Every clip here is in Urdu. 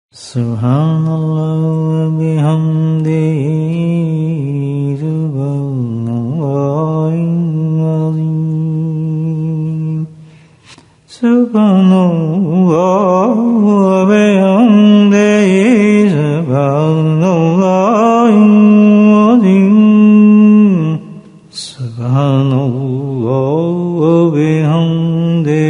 سبحان اللہ وبحمدہ سبحان اللہ العظیم سبحان اللہ وبحمدہ سبحان اللہ العظیم سبحان اللہ وبحمدہ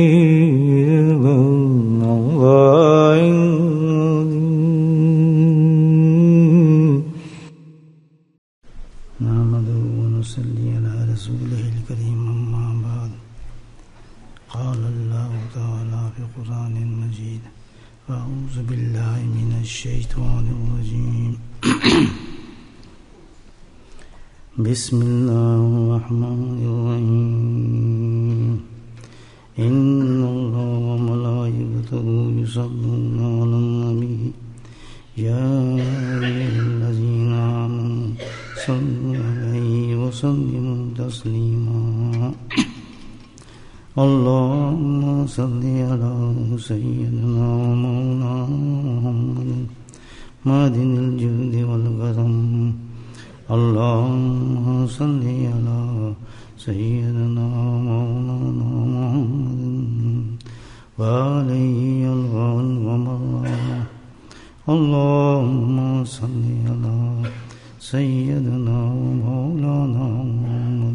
بسم اللہ الرحمن الرحیم ان اللہ وملائکتہ یصلون علی النبی یا ایھا الذین آمنوا صلوا علیہ وسلموا تسلیما اللہم صل علی سیدنا مولانا محمد معدن الجود والکرم اللہم صل علی سیدنا مولانا محمد وعلیہ الغال ومرہ اللہم صل علی سیدنا مولانا محمد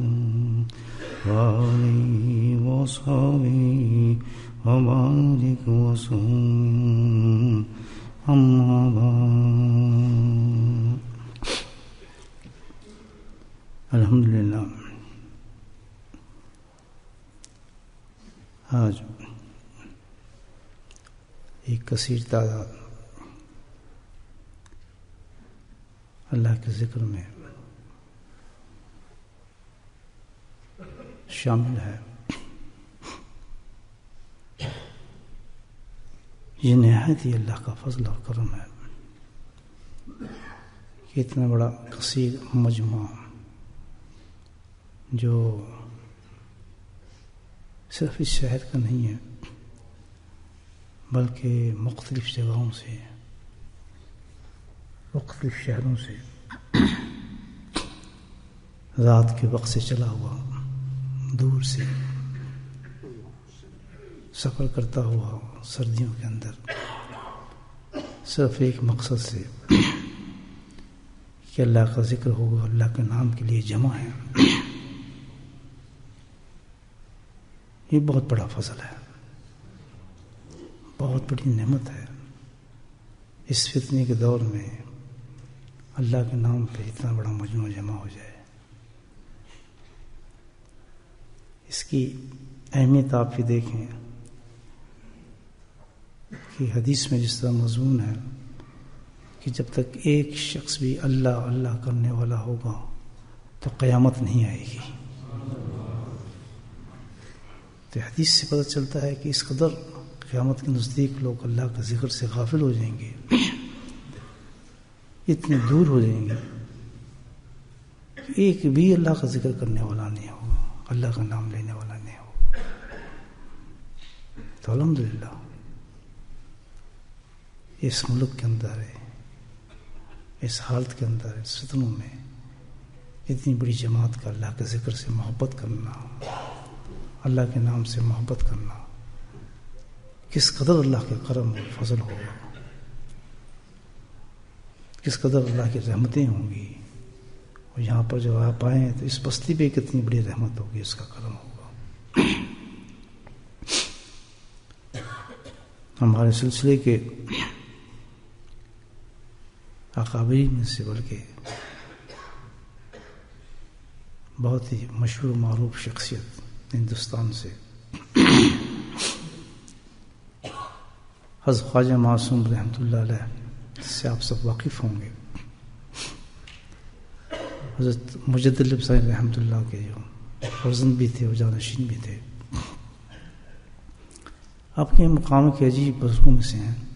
وعلیہ وصحبہ وبارک وسلم اما بعد الحمدللہ آج ایک کثیر تعداد اللہ کے ذکر میں شامل ہے. یہ نہایت ہی اللہ کا فضل اور کرم ہے کہ اتنا بڑا کثیر مجموعہ جو صرف اس شہر کا نہیں ہے بلکہ مختلف جگہوں سے مختلف شہروں سے رات کے وقت سے چلا ہوا دور سے سفر کرتا ہوا سردیوں کے اندر صرف ایک مقصد سے کہ اللہ کا ذکر ہوگا اللہ کے نام کے لیے جمع ہے. یہ بہت بڑا فضل ہے, بہت بڑی نعمت ہے. اس فتنے کے دور میں اللہ کے نام پہ اتنا بڑا مجموعہ جمع ہو جائے, اس کی اہمیت آپ بھی دیکھیں کہ حدیث میں جس طرح مضمون ہے کہ جب تک ایک شخص بھی اللہ اللہ کرنے والا ہوگا تو قیامت نہیں آئے گی. تو حدیث سے پتہ چلتا ہے کہ اس قدر قیامت کے نزدیک لوگ اللہ کے ذکر سے غافل ہو جائیں گے, اتنے دور ہو جائیں گے کہ ایک بھی اللہ کا ذکر کرنے والا نہیں ہوگا, اللہ کا نام لینے والا نہیں ہوگا. تو الحمدللہ اس ملک کے اندر ہے, اس حالت کے اندر, اس فتنوں میں اتنی بڑی جماعت کا اللہ کے ذکر سے محبت کرنا, اللہ کے نام سے محبت کرنا, کس قدر اللہ کے کرم اور فضل ہوگا, کس قدر اللہ کی رحمتیں ہوں گی. اور یہاں پر جب آپ آئیں تو اس بستی پہ کتنی بڑی رحمت ہوگی, اس کا کرم ہوگا. ہمارے سلسلے کے اکابرین میں سے بلکہ بہت ہی مشہور و معروف شخصیت ہندوستان سے حضرت خواجہ معصوم رحمۃ اللہ علیہ سے آپ سب واقف ہوں گے. حضرت مجدد صاحب رحمۃ اللہ کے جو فرزند بھی تھے اور جانشین بھی تھے, آپ کے مقام کے عجیب بزرگوں میں سے ہیں.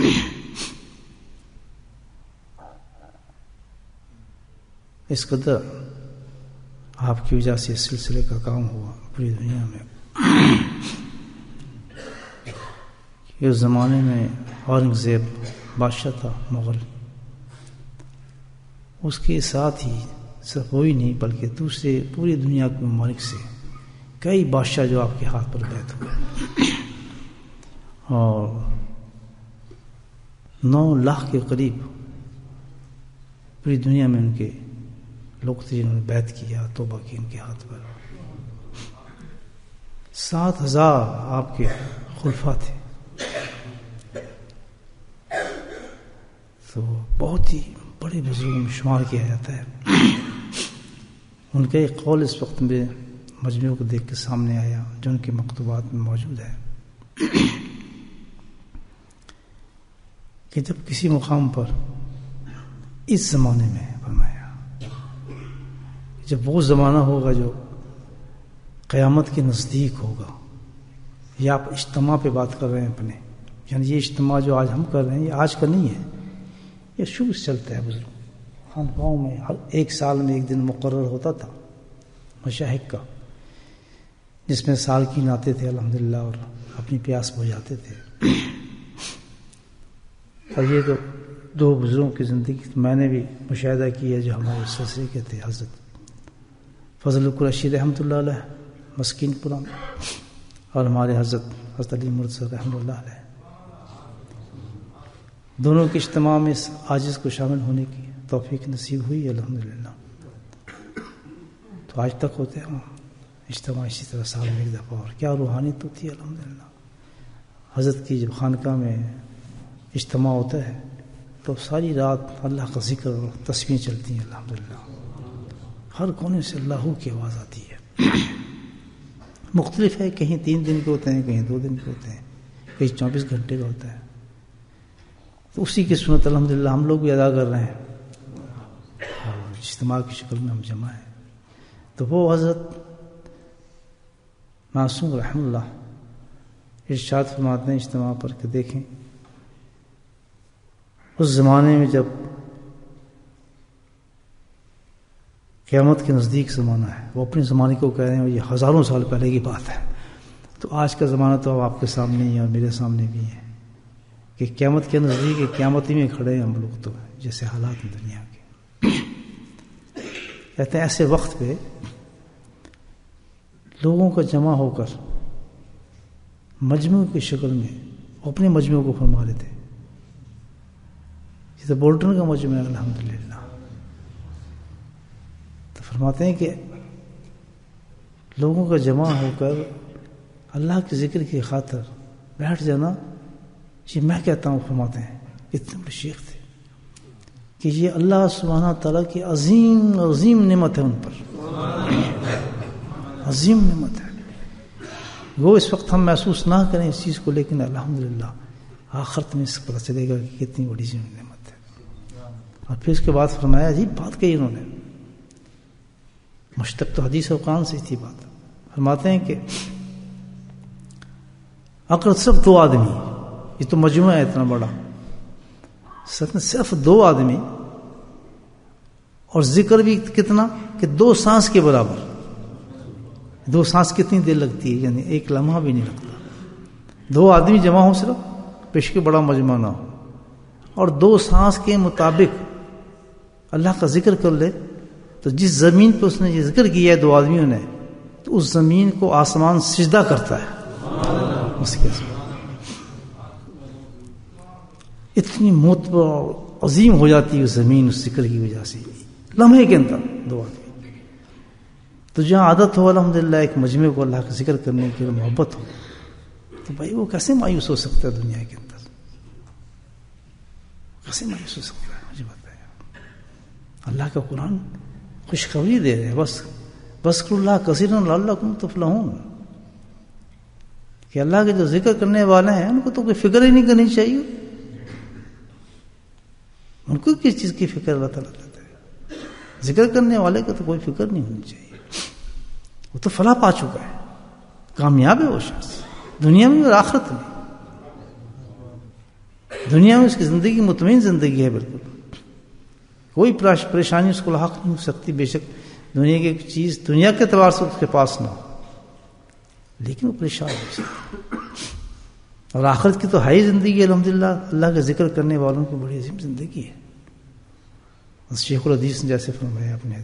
اس قدر آپ کی وجہ سے اس سلسلے کا کام ہوا پوری دنیا میں. اس زمانے میں اورنگزیب بادشاہ تھا مغل، اس کے ساتھ ہی صرف وہی نہیں بلکہ دوسرے پوری دنیا کے ممالک سے کئی بادشاہ جو آپ کے ہاتھ پر بیعت ہوئے، اور 9 لاکھ کے قریب پوری دنیا میں ان کے لوگ تھے جنہوں نے بیعت کیا، توبہ کی ان کے ہاتھ پر۔ 7,000 آپ کے خلفاء تھے، تو بہت ہی بڑے بزرگوں میں شمار کیا جاتا ہے۔ ان کا ایک قول اس وقت میں مجموعے کو دیکھ کے سامنے آیا جو ان کے مکتوبات میں موجود ہے کہ جب کسی مقام پر اس زمانے میں فرمایا جب وہ زمانہ ہوگا جو قیامت کے نزدیک ہوگا، یا آپ اجتماع پہ بات کر رہے ہیں اپنے، یعنی یہ اجتماع جو آج ہم کر رہے ہیں یہ آج کا نہیں ہے، یہ شروع سے چلتا ہے بزرگ خانقاہوں میں۔ ہر ایک سال میں ایک دن مقرر ہوتا تھا مشاہق کا، جس میں سالکین آتے تھے الحمدللہ اور اپنی پیاس بجھاتے تھے۔ اور یہ تو 2 بزرگوں کی زندگی میں نے بھی مشاہدہ کیا جو ہمارے سلسلے کے تھے، حضرت فضل القریشی رحمۃ اللہ علیہ مسکین پورہ میں، اور ہمارے حضرت علی مرتضی رحمۃ اللہ علیہ۔ دونوں کے اجتماع میں اس عاجز کو شامل ہونے کی توفیق نصیب ہوئی الحمدللہ۔ تو آج تک ہوتے ہیں اجتماع اسی طرح سال میں ایک دفعہ، اور کیا روحانیت ہوتی ہے الحمدللہ۔ حضرت کی جب خانقاہ میں اجتماع ہوتا ہے تو ساری رات اللہ کا ذکر اور تسبیحیں چلتی ہیں الحمدللہ، ہر کونے سے اللہ کی آواز آتی ہے۔ مختلف ہے، کہیں 3 دن کے ہوتے ہیں، کہیں 2 دن کے ہوتے ہیں، کہیں 24 گھنٹے کا ہوتا ہے۔ تو اسی کی سنت الحمدللہ ہم لوگ بھی ادا کر رہے ہیں، اور اجتماع کی شکل میں ہم جمع ہیں۔ تو وہ حضرت معصوم رحمہ اللہ ارشاد فرماتے ہیں اجتماع پر کہ دیکھیں اس زمانے میں جب قیامت کے نزدیک زمانہ ہے، وہ اپنے زمانے کو کہہ رہے ہیں، اور یہ ہزاروں سال پہلے کی بات ہے۔ تو آج کا زمانہ تو اب آپ کے سامنے ہی ہے اور میرے سامنے بھی ہے کہ قیامت کے نزدیک قیامت ہی میں کھڑے ہیں ہم لوگ، تو جیسے حالات ہیں دنیا کے۔ کہتے ہیں ایسے وقت پہ لوگوں کا جمع ہو کر مجموعے کی شکل میں اپنے مجموعے کو فرما رہے تھے۔ یہ تو بولٹن کا مجموعہ ہے الحمدللہ۔ تو فرماتے ہیں کہ لوگوں کا جمع ہو کر اللہ کے ذکر کی خاطر بیٹھ جانا، یہ میں کہتا ہوں، فرماتے ہیں اتنے بڑے شیخ تھے کہ یہ اللہ سبحانہ تعالیٰ کی عظیم عظیم نعمت ہے ان پر، عظیم نعمت ہے۔ وہ اس وقت ہم محسوس نہ کریں اس چیز کو، لیکن الحمدللہ آخرت میں اس کو پتہ چلے گا کہ کتنی بڑی نعمت ہے۔ اور پھر اس کے بعد فرمایا، عجیب بات کہی انہوں نے، مشتق تو حدیث و قرآن سے تھی بات۔ فرماتے ہیں کہ اگر صرف 2 آدمی، یہ تو مجموعہ ہے اتنا بڑا، صرف 2 آدمی، اور ذکر بھی کتنا کہ 2 سانس کے برابر۔ 2 سانس کتنی دیر لگتی ہے، یعنی 1 لمحہ بھی نہیں لگتا۔ 2 آدمی جمع ہو صرف، پیش کے بڑا مجمع نہ ہو، اور 2 سانس کے مطابق اللہ کا ذکر کر لے، تو جس زمین پہ اس نے یہ ذکر کیا ہے 2 آدمیوں نے، تو اس زمین کو آسمان سجدہ کرتا ہے اس کے اتنی معتبر اور عظیم ہو جاتی ہے زمین اس ذکر کی وجہ سے، لمحے کے اندر 2 آدمی۔ تو جہاں عادت ہو الحمدللہ ایک مجمع کو اللہ کا ذکر کرنے کی محبت ہو، تو بھائی وہ کیسے مایوس ہو سکتا ہے دنیا کے اندر؟ کیسے مایوس ہو سکتا ہے؟ مجھے بتائیں۔ اللہ کا قرآن خوشخبری دے رہے ہیں، بس وَاذْكُرُوا اللَّهَ كَثِيرًا لَعَلَّكُمْ تُفْلِحُونَ، کہ اللہ کے جو ذکر کرنے والے ہیں ان کو تو کوئی فکر ہی نہیں کرنی چاہیے، ان کو کس چیز کی فکر اللہ تعالیٰ کرتا ہے؟ ذکر کرنے والے کو تو کوئی فکر نہیں ہونی چاہیے، وہ تو فلاح پا چکا ہے، کامیاب ہے وہ شخص، دنیا میں اور آخرت میں۔ دنیا میں اس کی زندگی مطمئن زندگی ہے، بالکل کوئی پریشانی اس کو لاحق نہیں ہو سکتی، بے شک دنیا کی چیز دنیا کے اعتبار سے اس کے پاس نہ ہو، لیکن وہ پریشان ہو سکتا۔ اور آخرت کی تو ہے ہی زندگی الحمدللہ، اللہ کا ذکر کرنے والوں کی بڑی عظیم زندگی ہے. شیخ الحدیث نے جیسے فرمایا اپنے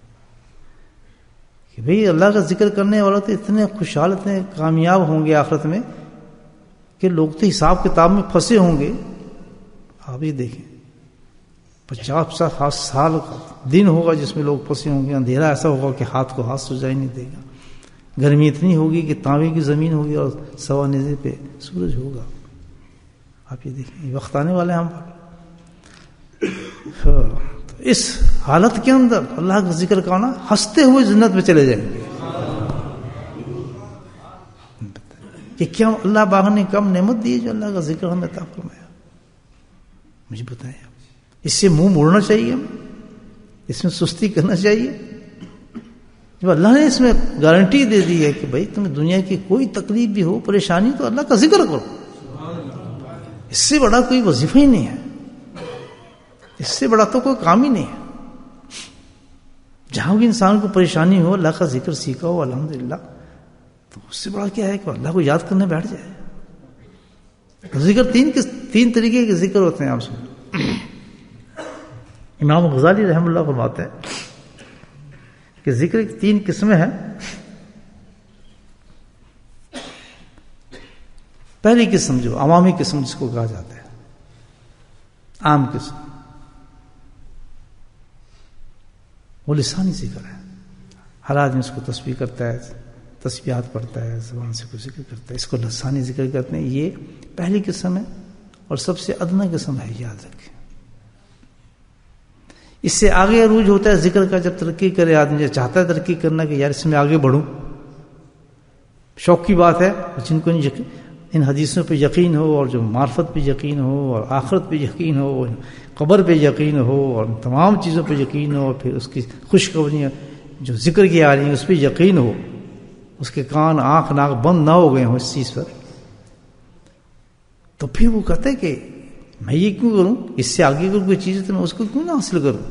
کہ بھئی اللہ کا ذکر کرنے والوں تو اتنے خوشحال، اتنے کامیاب ہوں گے آخرت میں کہ لوگ تو حساب کتاب میں پھنسے ہوں گے. آپ یہ دیکھیں 50-60 سال کا دن ہوگا جس میں لوگ پھنسے ہوں گے. اندھیرا ایسا ہوگا کہ ہاتھ کو ہاتھ سجائی نہیں دے گا. گرمی اتنی ہوگی کہ تانبے کی زمین ہوگی اور سوا نیزے پہ سورج ہوگا. آپ یہ دیکھیں یہ وقت آنے والے ہم اس حالت کے اندر اللہ کا ذکر کرنا، ہنستے ہوئے جنت میں چلے جائیں گے. کہ کیا اللہ پاک نے کم نعمت دی جو اللہ کا ذکر ہمیں عطا فرمایا؟ مجھے بتائیں، اس سے منہ موڑنا چاہیے ہمیں؟ اس میں سستی کرنا چاہیے؟ جب اللہ نے اس میں گارنٹی دے دی ہے کہ بھائی تمہیں دنیا کی کوئی تکلیف بھی ہو، پریشانی، تو اللہ کا ذکر کرو. اس سے بڑا کوئی وظیفہ ہی نہیں ہے، اس سے بڑا تو کوئی کام ہی نہیں ہے. جہاں بھی انسان کو پریشانی ہو، اللہ کا ذکر سیکھا ہو الحمدللہ، تو اس سے بڑا کیا ہے کہ اللہ کو یاد کرنے بیٹھ جائے. ذکر تین طریقے کے ذکر ہوتے ہیں. آپ سے امام غزالی رحمہ اللہ فرماتے ہیں کہ ذکر کی 3 قسمیں ہیں. پہلی قسم جو عوامی قسم جس کو کہا جاتا ہے، عام قسم، وہ لسانی ذکر ہے. ہر آدمی اس کو تسبیح کرتا ہے، تسبیحات پڑھتا ہے، زبان سے کوئی ذکر کرتا ہے، اس کو لسانی ذکر کہتے ہیں. یہ پہلی قسم ہے اور سب سے ادنا قسم ہے، یاد رکھیں. اس سے آگے عروج ہوتا ہے ذکر کا جب ترقی کرے آدمی، چاہتا ہے ترقی کرنا کہ یار اس میں آگے بڑھوں. شوق کی بات ہے. جن کو ان حدیثوں پہ یقین ہو، اور جو معرفت پہ یقین ہو، اور آخرت پہ یقین ہو، قبر پہ یقین ہو، اور تمام چیزوں پہ یقین ہو، اور پھر اس کی خوشخبریاں جو ذکر کی آ رہی ہیں اس پہ یقین ہو، اس کے کان آنکھ ناک بند نہ ہو گئے ہوں اس چیز پر، تو پھر وہ کہتے ہیں کہ میں یہ کیوں کروں؟ اس سے آگے اگر کوئی چیز ہے تو میں اس کو کیوں نہ حاصل کروں؟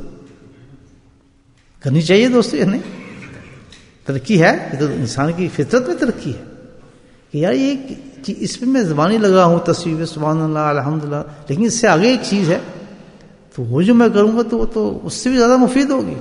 کرنی چاہیے دوستو، یا نہیں؟ ترقی ہے، یہ تو انسان کی فطرت میں ترقی ہے کہ یار یہ اس پہ میں زبانی لگا ہوں، تصویر سبحان اللہ الحمدللہ، لیکن اس سے آگے ایک چیز ہے تو وہ جو میں کروں گا تو وہ تو اس سے بھی زیادہ مفید ہوگی.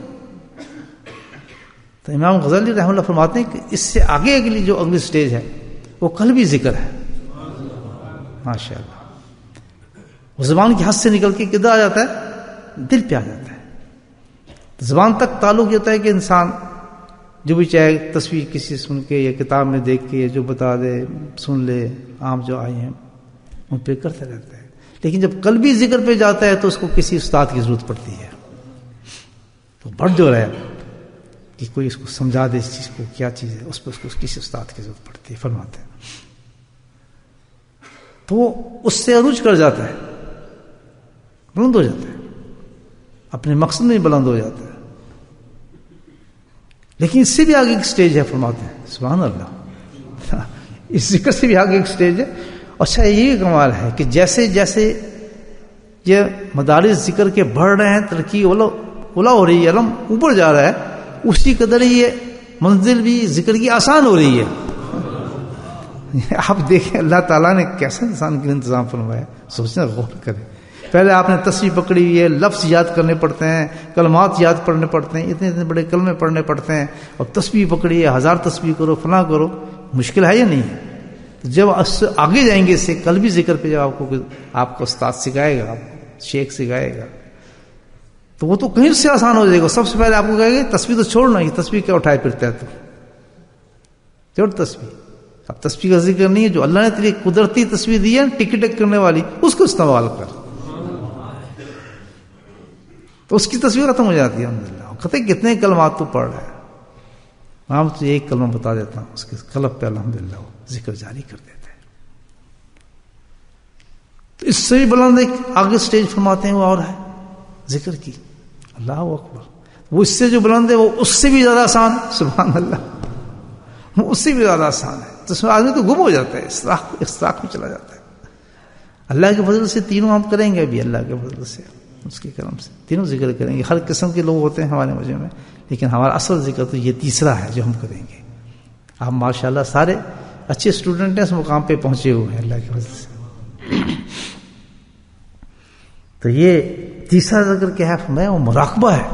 تو امام غزالی رحمہ اللہ فرماتے ہیں کہ اس سے آگے اگلی سٹیج ہے وہ قلبی ذکر ہے. ماشاء اللہ، وہ زبان کی حد سے نکل کے کدھر آ جاتا ہے؟ دل پہ آ جاتا ہے. زبان تک تعلق یہ ہوتا ہے کہ انسان جو بھی چاہے تصویر کسی سن کے یا کتاب میں دیکھ کے جو بتا دے سن لے، عام جو آئے ہیں ان پہ کرتا رہتا ہے. لیکن جب قلبی ذکر پہ جاتا ہے تو اس کو کسی استاد کی ضرورت پڑتی ہے. تو بڑھ جو رہے کہ کوئی اس کو سمجھا دے اس چیز کو کیا چیز ہے، اس پہ اس کو کسی استاد کی ضرورت پڑتی ہے. فرماتے ہیں تو اس سے عروج کر جاتا ہے، بلند ہو جاتا ہے، اپنے مقصد میں بلند ہو جاتا ہے. لیکن اس سے بھی آگے ایک سٹیج ہے. فرماتے ہیں سبحان اللہ، اس ذکر سے بھی آگے ایک سٹیج ہے. اچھا یہ کمال ہے کہ جیسے جیسے یہ مدارس ذکر کے بڑھ رہے ہیں، ترقی اولا ہو رہی ہے، علم اوپر جا رہا ہے، اسی قدر یہ منزل بھی ذکر کی آسان ہو رہی ہے. آپ دیکھیں اللہ تعالیٰ نے کیسا انسان کے انتظام فرمایا، سوچنا غور کریں. پہلے آپ نے تصویر پکڑی ہوئی ہے، لفظ یاد کرنے پڑتے ہیں، کلمات یاد پڑھنے پڑتے ہیں، اتنے بڑے کلمے پڑھنے پڑتے ہیں، اور تصویر پکڑی ہے، 1000 تصویر کرو، فلاں کرو. مشکل ہے یا نہیں ہے؟ جب آگے جائیں گے اس سے قلبی ذکر پہ، جب آپ کو استاد سکھائے گا، شیخ سکھائے گا، تو وہ تو کہیں سے آسان ہو جائے گا. سب سے پہلے آپ کو کہے گا تصویر تو چھوڑنا، یہ تصویر کیا اٹھائے پھرتا ہے تو چھوڑ تصویر. اب تصویر کا ذکر نہیں ہے، جو اللہ نے تیری قدرتی تصویر دی ہے ٹک ٹک کرنے والی، اس کو استعمال کر، تو اس کی تصویر ختم ہو جاتی ہے. الحمدللہ. کہتے ہیں کتنے کلمات تو پڑھ رہا ہے، ہم تو ایک کلمہ بتا دیتا ہوں، اس کے قلب پہ الحمدللہ وہ ذکر جاری کر دیتے ہیں. تو اس سے بھی بلند ایک آگے سٹیج فرماتے ہیں وہ اور ہے ذکر کی. اللہ اکبر. وہ اس سے جو بلند ہے وہ اس سے بھی زیادہ آسان. سبحان اللہ. وہ اس سے بھی زیادہ آسان ہے. تو اس میں آدمی تو گم ہو جاتا ہے، استراق میں چلا جاتا ہے. اللہ کے فضل سے تینوں ہم کریں گے ابھی، اللہ کے فضل سے، اس کے کرم سے تینوں ذکر کریں گے. ہر قسم کے لوگ ہوتے ہیں ہمارے مجمع میں، لیکن ہمارا اصل ذکر تو یہ تیسرا ہے جو ہم کریں گے. آپ ماشاءاللہ سارے اچھے اسٹوڈنٹ ہیں اس مقام پہ پہنچے ہوئے ہیں اللہ کی وجہ سے. تو یہ تیسرا ذکر کیا ہے فرمایا وہ مراقبہ ہے.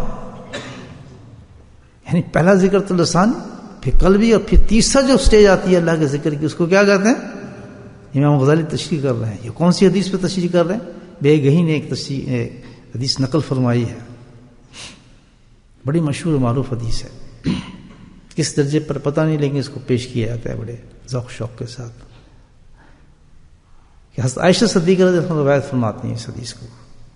یعنی پہلا ذکر تو لسان، پھر قلبی، اور پھر تیسرا جو سٹیج آتی ہے اللہ کے ذکر کی اس کو کیا کہتے ہیں؟ امام غزالی تشریح کر رہے ہیں. یہ کون سی حدیث پہ تشریح کر رہے ہیں؟ بے گہی نے ایک حدیث نقل فرمائی ہے، بڑی مشہور معروف حدیث ہے. کس درجے پر پتہ نہیں، لیکن اس کو پیش کیا جاتا ہے بڑے ذوق شوق کے ساتھ. کہ حضرت عائشہ صدیقہ رضی اللہ عنہا روایت فرماتی ہیں اس حدیث کو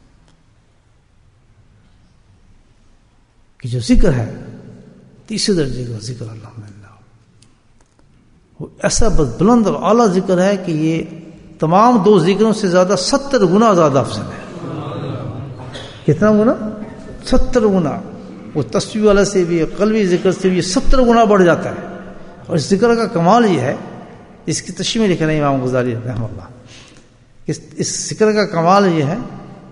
کہ جو ذکر ہے تیسرے درجے کا ذکر الحمدللہ، وہ ایسا بلند اور اعلیٰ ذکر ہے کہ یہ تمام دو ذکروں سے زیادہ 70 گنا زیادہ افضل ہے. کتنا گنا؟ 70 گنا. وہ تسبیح والا سے بھی قلبی ذکر سے بھی یہ 70 گنا بڑھ جاتا ہے. اور اس ذکر کا کمال یہ ہے، اس کی تشریح میں لکھ رہے ہیں امام غزالی رحمہ اللہ، اس ذکر کا کمال یہ ہے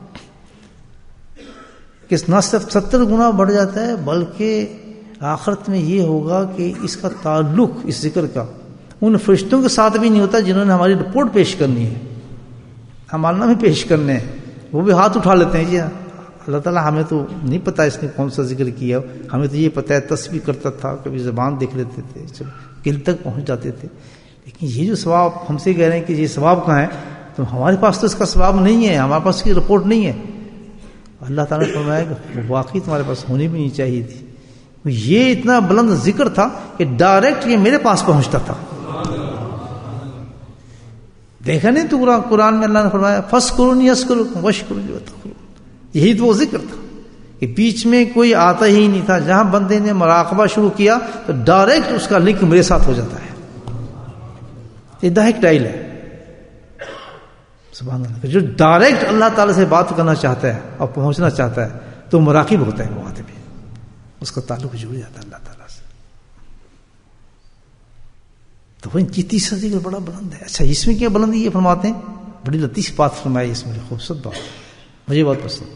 کہ نہ صرف 70 گنا بڑھ جاتا ہے بلکہ آخرت میں یہ ہوگا کہ اس کا تعلق اس ذکر کا ان فرشتوں کے ساتھ بھی نہیں ہوتا جنہوں نے ہماری رپورٹ پیش کرنی ہے، ہمارا نام بھی پیش کرنے ہیں. وہ بھی ہاتھ اٹھا لیتے ہیں جی اللہ تعالیٰ ہمیں تو نہیں پتا اس نے کون سا ذکر کیا، ہمیں تو یہ پتہ ہے تسبیح کرتا تھا، کبھی زبان دیکھ لیتے تھے، دل تک پہنچ جاتے تھے. لیکن یہ جو ثواب ہم سے کہہ رہے ہیں کہ یہ ثواب کہاں ہے، تو ہمارے پاس تو اس کا ثواب نہیں ہے، ہمارے پاس اس کی رپورٹ نہیں ہے. اللہ تعالیٰ نے فرمایا کہ واقعی تمہارے پاس ہونی بھی نہیں چاہیے تھی. یہ اتنا بلند ذکر تھا کہ ڈائریکٹ یہ میرے پاس پہنچتا تھا. دیکھا نہیں تو قرآن میں اللہ نے فرمایا فَاسْكُرُونِي يَذْكُرُكُمْ وَاشْكُرُوا لِي وَاتَّقُوا. یہی تو وہ ذکر تھا کہ بیچ میں کوئی آتا ہی نہیں تھا. جہاں بندے نے مراقبہ شروع کیا تو ڈائریکٹ اس کا لنک میرے ساتھ ہو جاتا ہے. یہ ڈائریکٹ ڈائل ہے سبحان اللہ. جو ڈائریکٹ اللہ تعالیٰ سے بات کرنا چاہتا ہے اور پہنچنا چاہتا ہے تو مراقب ہوتا ہے، وہ آتے بھی اس کا تعلق جڑ جاتا ہے اللہ تعالیٰ سے. تو وہ تیسرا ذکر بڑا بلند ہے. اچھا اس میں کیا بلندی یہ فرماتے ہیں، بڑی لطیف بات فرمائی اس میں، خوبصورت بات، مجھے بہت پسند.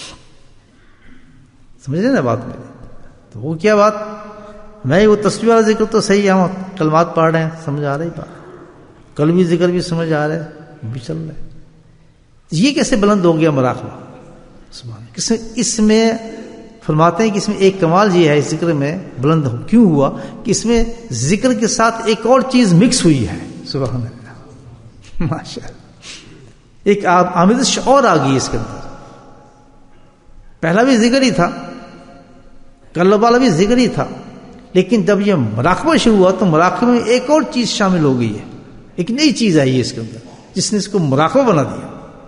سمجھ رہے نا بات میری؟ تو وہ کیا بات، میں وہ تسبیح والا ذکر تو صحیح ہے، ہم کلمات پڑھ رہے ہیں، سمجھ آ رہی بات، قلبی ذکر بھی سمجھ آ رہا ہے، بھی چل رہا ہے. یہ کیسے بلند ہو گیا مراقبہ؟ سبحان اللہ. اس میں فرماتے ہیں کہ اس میں ایک کمال یہ ہے، اس ذکر میں بلند ہو کیوں ہوا کہ اس میں ذکر کے ساتھ ایک اور چیز مکس ہوئی ہے. سبحان اللہ ماشاء اللہ. ایک آمیزش اور آ گئی اس کے اندر. پہلا بھی ذکر ہی تھا، قلب والا بھی ذکر ہی تھا، لیکن جب یہ مراقبہ شروع ہوا تو مراقبہ میں ایک اور چیز شامل ہو گئی ہے، ایک نئی چیز آئی ہے اس کے اندر جس نے اس کو مراقبہ بنا دیا.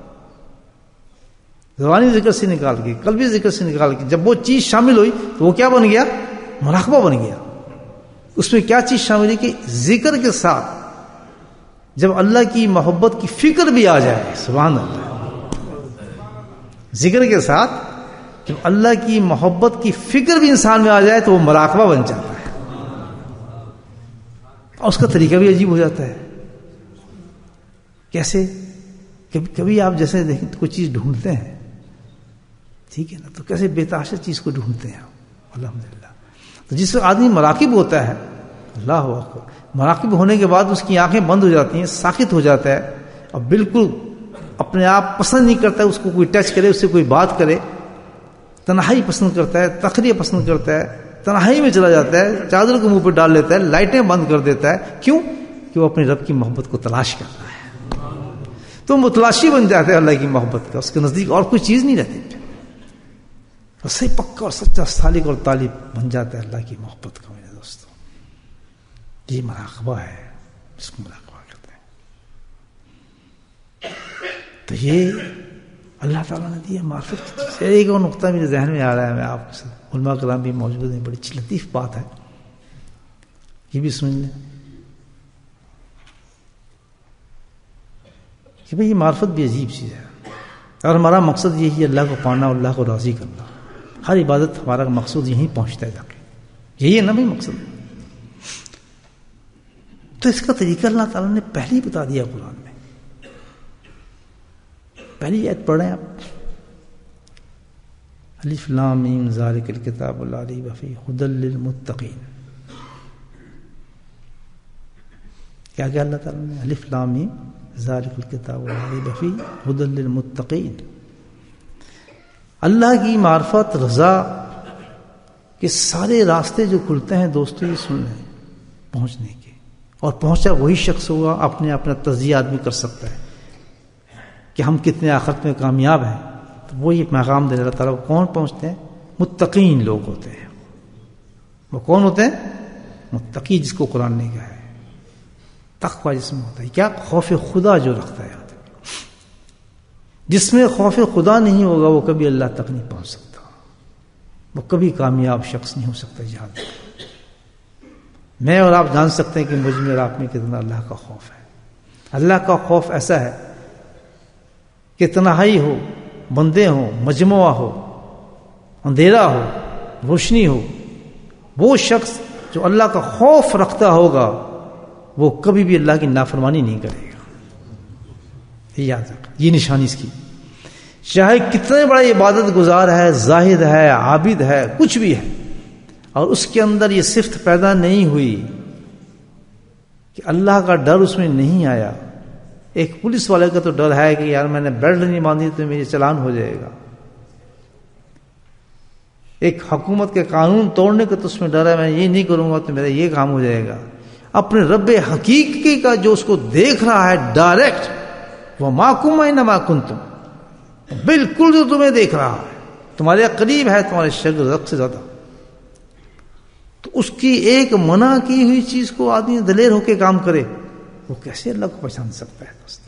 زبانی ذکر سے نکال کے، قلبی ذکر سے نکال کے جب وہ چیز شامل ہوئی تو وہ کیا بن گیا؟ مراقبہ بن گیا. اس میں کیا چیز شامل ہے کہ ذکر کے ساتھ جب اللہ کی محبت کی فکر بھی آ جائے، سبحان اللہ، ذکر کے ساتھ جب اللہ کی محبت کی فکر بھی انسان میں آ جائے تو وہ مراقبہ بن جاتا ہے. اور اس کا طریقہ بھی عجیب ہو جاتا ہے. کیسے؟ کبھی آپ جیسے دیکھیں کوئی چیز ڈھونڈتے ہیں، ٹھیک ہے نا، تو کیسے بے تحاشا چیز کو ڈھونڈتے ہیں الحمدللہ. تو جس وقت آدمی مراقب ہوتا ہے، اللہ اکبر، مراقب ہونے کے بعد اس کی آنکھیں بند ہو جاتی ہیں، ساکت ہو جاتا ہے اور بالکل اپنے آپ پسند نہیں کرتا ہے اس کو کوئی ٹچ کرے، اس سے کوئی بات کرے، تنہائی پسند کرتا ہے، تخلیہ پسند کرتا ہے، تنہائی میں چلا جاتا ہے، چادر کو منہ پہ ڈال لیتا ہے، لائٹیں بند کر دیتا ہے. کیوں؟ کہ وہ اپنے رب کی محبت کو تلاش کرتا ہے. تو متلاشی بن جاتے ہیں اللہ کی محبت کا، اس کے نزدیک اور کوئی چیز نہیں رہتی. صحیح پکا اور سچا سالک اور طالب بن جاتا ہے اللہ کی محبت کا. میرے دوستوں، یہ مراقبہ ہے، اس کو مراقبہ کہتے ہیں. تو یہ اللہ تعالیٰ نے دیا معرفت کی چیز. ایک اور نقطہ میرے ذہن میں آ رہا ہے، میں آپ کے ساتھ، علماء کرام بھی موجود ہیں، بڑی اچھی لطیف بات ہے، یہ بھی سمجھ لیں کہ بھئی یہ معرفت بھی عجیب چیز ہے. اور ہمارا مقصد یہی ہے، اللہ کو پانا اور اللہ کو راضی کرنا. ہر عبادت ہمارا مقصود یہیں پہنچتا ہے جا کے، یہی ہے نا بھائی مقصد. تو اس کا طریقہ اللہ تعالیٰ نے پہلے ہی بتا دیا قرآن میں. پہلی آیت پڑھ رہے ہیں آپ، الف لام میم ذالک الکتاب لا ریب فیہ ھدی للمتقین. کیا کہ اللہ تعالیٰ نے الف لام میم ذالک الکتاب لا ریب فیہ ھدی للمتقین. اللہ کی معرفت رضا کے سارے راستے جو کھلتے ہیں دوستو یہ سن لیں پہنچنے کے، اور پہنچا وہی شخص ہوگا اپنے اپنا تجزیہ آدمی کر سکتا ہے کہ ہم کتنے آخرت میں کامیاب ہیں. تو وہی پیغام دے اللہ تعالیٰ کو کون پہنچتے ہیں؟ متقین لوگ ہوتے ہیں. وہ کون ہوتے ہیں؟ متقی، جس کو قرآن نے کہا ہے تقوی جس میں ہوتا ہے. کیا؟ خوف خدا جو رکھتا ہے آدمی. جس میں خوف خدا نہیں ہوگا وہ کبھی اللہ تک نہیں پہنچ سکتا، وہ کبھی کامیاب شخص نہیں ہو سکتا. یاد رکھیں، میں اور آپ جان سکتے ہیں کہ مجھ میں اور آپ میں کتنا اللہ کا خوف ہے. اللہ کا خوف ایسا ہے کہ تنہائی ہو، بندے ہوں، مجموعہ ہو، اندھیرا ہو، روشنی ہو، وہ شخص جو اللہ کا خوف رکھتا ہوگا وہ کبھی بھی اللہ کی نافرمانی نہیں کرے گا. یہ یاد رکھ، یہ نشانی اس کی. چاہے کتنے بڑا عبادت گزار ہے، زاہد ہے، عابد ہے، کچھ بھی ہے، اور اس کے اندر یہ صفت پیدا نہیں ہوئی کہ اللہ کا ڈر اس میں نہیں آیا. ایک پولیس والے کا تو ڈر ہے کہ یار میں نے بیلٹ نہیں باندھی تو میری چلان ہو جائے گا. ایک حکومت کے قانون توڑنے کا تو اس میں ڈر ہے، میں یہ نہیں کروں گا تو میرا یہ کام ہو جائے گا. اپنے رب حقیقی کا جو اس کو دیکھ رہا ہے ڈائریکٹ، وہ ماکم اینما کنتم، بالکل جو تمہیں دیکھ رہا ہے، تمہارے قریب ہے، تمہارے شرق رق سے زیادہ. تو اس کی ایک منع کی ہوئی چیز کو آدمی دلیر ہو کے کام کرے، وہ کیسے اللہ کو پہچان سکتا ہے دوستوں؟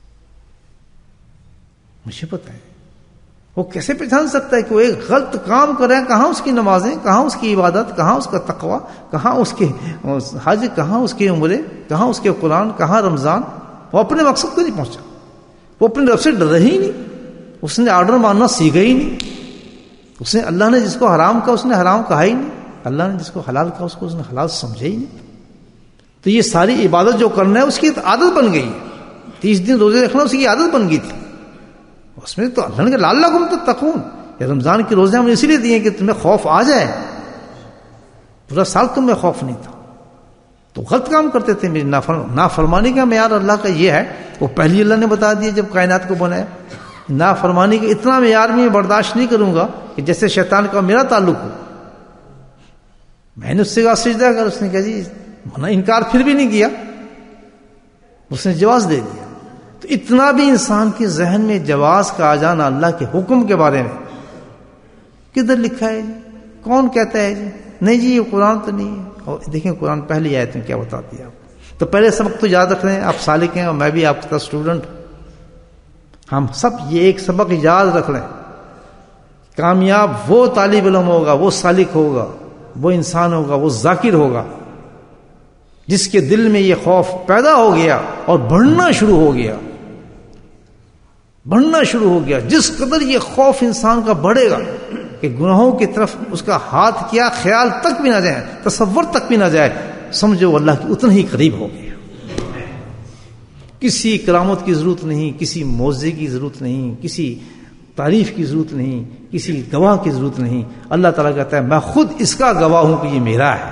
مجھے پتا ہے وہ کیسے پہچان سکتا ہے کہ وہ ایک غلط کام کر رہا ہے. کہاں اس کی نمازیں، کہاں اس کی عبادت، کہاں اس کا تقوی، کہاں اس کے حج، کہاں اس کے عمرے، کہاں اس کے قرآن، کہاں رمضان. وہ اپنے مقصد کو نہیں پہنچا، وہ اپنے رب سے ڈر ہی نہیں، اس نے آرڈر ماننا سیکھا ہی نہیں. اس نے اللہ نے جس کو حرام کہا اس نے حرام کہا ہی نہیں، اللہ نے جس کو حلال کہا اس کو اس نے حلال سمجھا ہی نہیں. تو یہ ساری عبادت جو کرنا ہے اس کی عادت بن گئی ہے. 30 دن روزے رکھنا اس کی عادت بن گئی تھی. اس میں تو اللہ نے کہا لعلکم تتقون، یہ رمضان کے روزے ہم نے اسی لیے دیے کہ تمہیں خوف آ جائے. پورا سال تمہیں خوف نہیں تھا تو غلط کام کرتے تھے. میری نافرمانی کا معیار اللہ کا یہ ہے، وہ پہلی اللہ نے بتا دیا جب کائنات کو بنایا. نافرمانی کا اتنا معیار میں برداشت نہیں کروں گا کہ جیسے شیطان کا میرا تعلق ہو. میں نے اس سے کہا سجدہ کر، اس نے کہا جی منع، انکار پھر بھی نہیں کیا، اس نے جواز دے دیا. تو اتنا بھی انسان کے ذہن میں جواز کا آ جانا اللہ کے حکم کے بارے میں، کدھر لکھا ہے جی؟ کون کہتا ہے جی؟ نہیں جی یہ قرآن تو نہیں ہے. اور دیکھیں قرآن پہلی آیت میں کیا بتاتی ہے آپ. تو پہلے سبق تو یاد رکھ رہے ہیں، آپ سالک ہیں اور میں بھی آپ کا اسٹوڈنٹ. ہم سب یہ ایک سبق یاد رکھ لیں، کامیاب وہ طالب علم ہوگا، وہ سالک ہوگا، وہ انسان ہوگا، وہ ذاکر ہوگا جس کے دل میں یہ خوف پیدا ہو گیا اور بڑھنا شروع ہو گیا. بڑھنا شروع ہو گیا. جس قدر یہ خوف انسان کا بڑھے گا کہ گناہوں کی طرف اس کا ہاتھ کیا خیال تک بھی نہ جائے، تصور تک بھی نہ جائے، سمجھو اللہ کی اتنا ہی قریب ہو گیا. کسی کرامت کی ضرورت نہیں، کسی معجزے کی ضرورت نہیں، کسی تعریف کی ضرورت نہیں، کسی گواہ کی ضرورت نہیں. اللہ تعالیٰ کہتا ہے میں خود اس کا گواہ ہوں کہ یہ میرا ہے.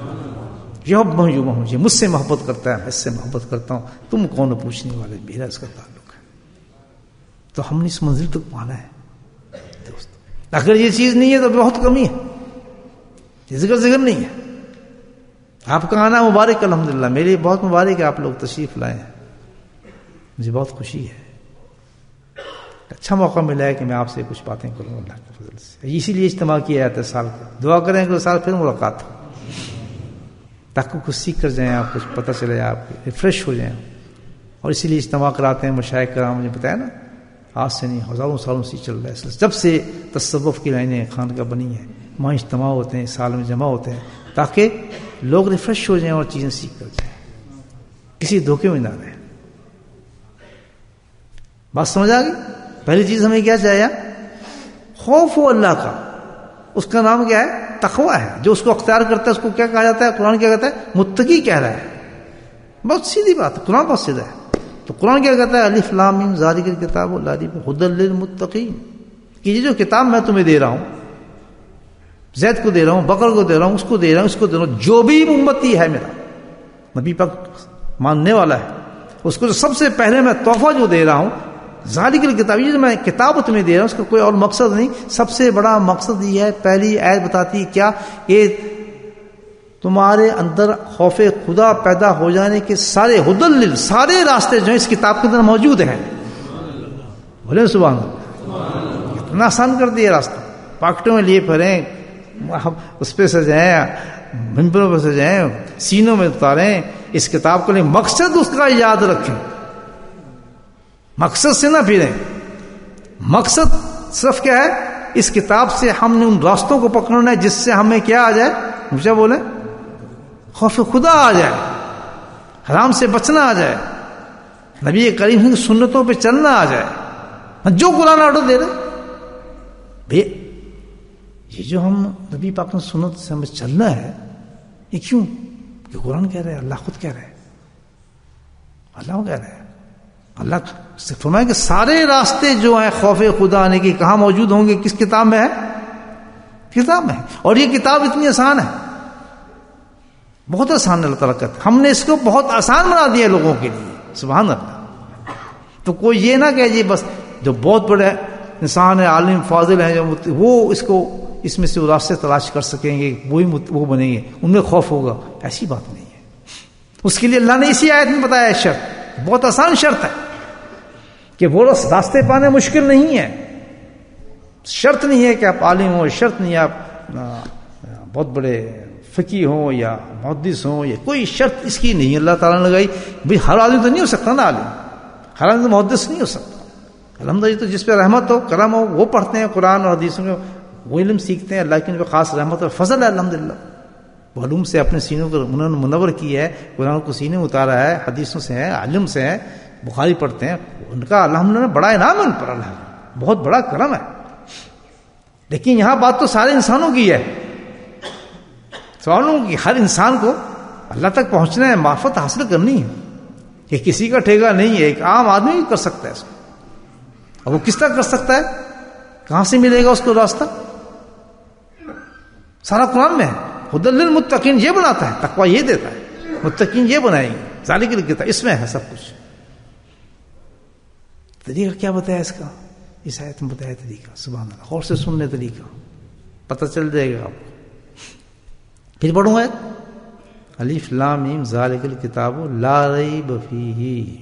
یہ مجھ سے محبت کرتا ہے، میں اس سے محبت کرتا ہوں. تم کون ہو پوچھنے والے؟ میرا اس کا تعلق ہے. تو ہم نے اس منزل تک پانا ہے دوست. اگر یہ چیز نہیں ہے تو بہت کمی ہے، ذکر نہیں ہے. آپ کا آنا مبارک الحمدللہ، میرے لیے بہت مبارک ہے آپ لوگ تشریف لائے ہیں، مجھے بہت خوشی ہے. اچھا موقع ملا ہے کہ میں آپ سے کچھ باتیں کروں اللہ کے فضل سے. اسی لیے اجتماع کیا جاتا ہے سال کا. دعا کریں کہ سال پھر ملاقات ہو، تاکہ کچھ سیکھ کر جائیں آپ، کچھ پتہ چلے آپ، ریفریش ہو جائیں. اور اسی لیے اجتماع کراتے ہیں مشائخ کرام. مجھے بتایا نا آج سے نہیں، ہزاروں سالوں سے چل رہا ہے. جب سے تصوف کی لائنیں خانقاہ بنی ہیں وہاں اجتماع ہوتے ہیں، سال میں جمع ہوتے ہیں تاکہ لوگ ریفریش ہو جائیں اور چیزیں سیکھ کر جائیں، کسی دھوکے میں نہ رہیں. بات سمجھ آ گئی؟ پہلی چیز ہمیں کیا چاہیے؟ خوف ہو اللہ کا. اس کا نام کیا ہے؟ تقوی ہے. جو اس کو اختیار کرتا ہے اس کو کیا کہا جاتا ہے؟ قرآن کیا کہتا ہے؟ متقی کہہ رہا ہے. بہت سیدھی بات ہے، قرآن بہت سیدھا ہے. تو قرآن کیا کہتا ہے؟ الف لام میم ذالک الکتاب لا ریب ھدی للمتقین، کہ یہ جو کتاب میں تمہیں دے رہا ہوں، زید کو دے رہا ہوں، بکر کو دے رہا ہوں، اس کو دے رہا ہوں، اس کو دے رہا ہوں، جو بھی امتی ہے میرا، نبی پاک ماننے والا ہے، اس کو جو سب سے پہلے میں تحفہ جو دے رہا ہوں ذالک الکتاب، یہ جو میں کتاب تمہیں دے رہا ہوں اس کا کوئی اور مقصد نہیں، سب سے بڑا مقصد یہ ہے، پہلی آیت بتاتی ہے کیا، کہ تمہارے اندر خوف خدا پیدا ہو جانے کے سارے ہدل، سارے راستے جو ہیں اس کتاب کے اندر موجود ہیں. بولے سبحان اللہ. اتنا آسان کر دیا راستہ، پاکٹوں میں لیے پھریں، اس پہ سجائیں، ممبروں پہ سجائیں، سینوں میں اتاریں، اس کتاب کو لیں، مقصد اس کا یاد رکھیں، مقصد سے نہ پھریں. مقصد صرف کیا ہے، اس کتاب سے ہم نے ان راستوں کو پکڑنا ہے جس سے ہمیں کیا آ جائے، مجھے بولے خوف خدا آ جائے، حرام سے بچنا آ جائے، نبی کریم کی سنتوں پہ چلنا آ جائے. جو قرآن آرڈر دے رہے بھئی، یہ جو ہم نبی پاک کی سنت سے ہمیں چلنا ہے، یہ کیوں؟ کہ قرآن کہہ رہے ہیں، اللہ خود کہہ رہے ہیں، اللہ کہہ رہے ہیں. اللہ سے فرمایا کہ سارے راستے جو ہیں خوف خدا آنے کی کہاں موجود ہوں گے، کس کتاب میں ہے؟ کتاب میں. اور یہ کتاب اتنی آسان ہے، بہت آسان ہے. اللہ تعالیٰ کہتے ہیں ہم نے اس کو بہت آسان بنا دیا لوگوں کے لیے. سبحان اللہ. تو کوئی یہ نہ کہ جی بس جو بہت بڑے انسان ہے، عالم فاضل ہیں، جو وہ اس کو اس میں سے وہ راستے تلاش کر سکیں گے، وہی وہ بنیں گے، ان میں خوف ہوگا، ایسی بات نہیں ہے. اس کے لیے اللہ نے اسی آیت میں بتایا ہے شرط، بہت آسان شرط ہے کہ وہ راستے پانے مشکل نہیں ہے. شرط نہیں ہے کہ آپ عالم ہوں، شرط نہیں ہے آپ بہت بڑے فقیہ ہوں یا محدث ہوں، یا کوئی شرط اس کی نہیں اللہ تعالیٰ نے لگائی. بھئی ہر عالم تو نہیں ہو سکتا نا، عالم ہر عالم تو محدث نہیں ہو سکتا. الحمدللہ تو جس پہ رحمت ہو، کرم ہو، وہ پڑھتے ہیں قرآن اور حدیثوں میں، وہ علم سیکھتے ہیں. اللہ کی ان پہ خاص رحمت اور فضل ہے الحمدللہ. وہ علوم سے اپنے سینوں کو انہوں نے منور کیا ہے، قرآن کو سینے میں اتارا ہے، حدیثوں سے ہے، علم سے ہے، بخاری پڑھتے ہیں، ان کا الحمدللہ بڑا انعام ہے ان پر، اللہ بہت بڑا کرم ہے. لیکن یہاں بات تو سارے انسانوں کی ہے، سوالوں کی. ہر انسان کو اللہ تک پہنچنا ہے، معرفت حاصل کرنی ہے. یہ کسی کا ٹھیکہ نہیں ہے، ایک عام آدمی بھی کر سکتا ہے اس کو. اور وہ کس طرح کر سکتا ہے؟ کہاں سے ملے گا اس کو راستہ؟ سارا قرآن میں ہے. ہدی للمتقین یہ بناتا ہے، تقویٰ یہ دیتا ہے، متقین یہ بنائیں گے، ذالک الکتاب، اس میں ہے سب کچھ. طریقہ کیا بتایا اس کا؟ اس آیت میں بتایا طریقہ. سبحان اللہ. غور سے سننے طریقہ پتہ چل جائے گا آپ کو. پھر پڑھوں گا الف لام میم ذالک الکتاب لا ریب فیہ،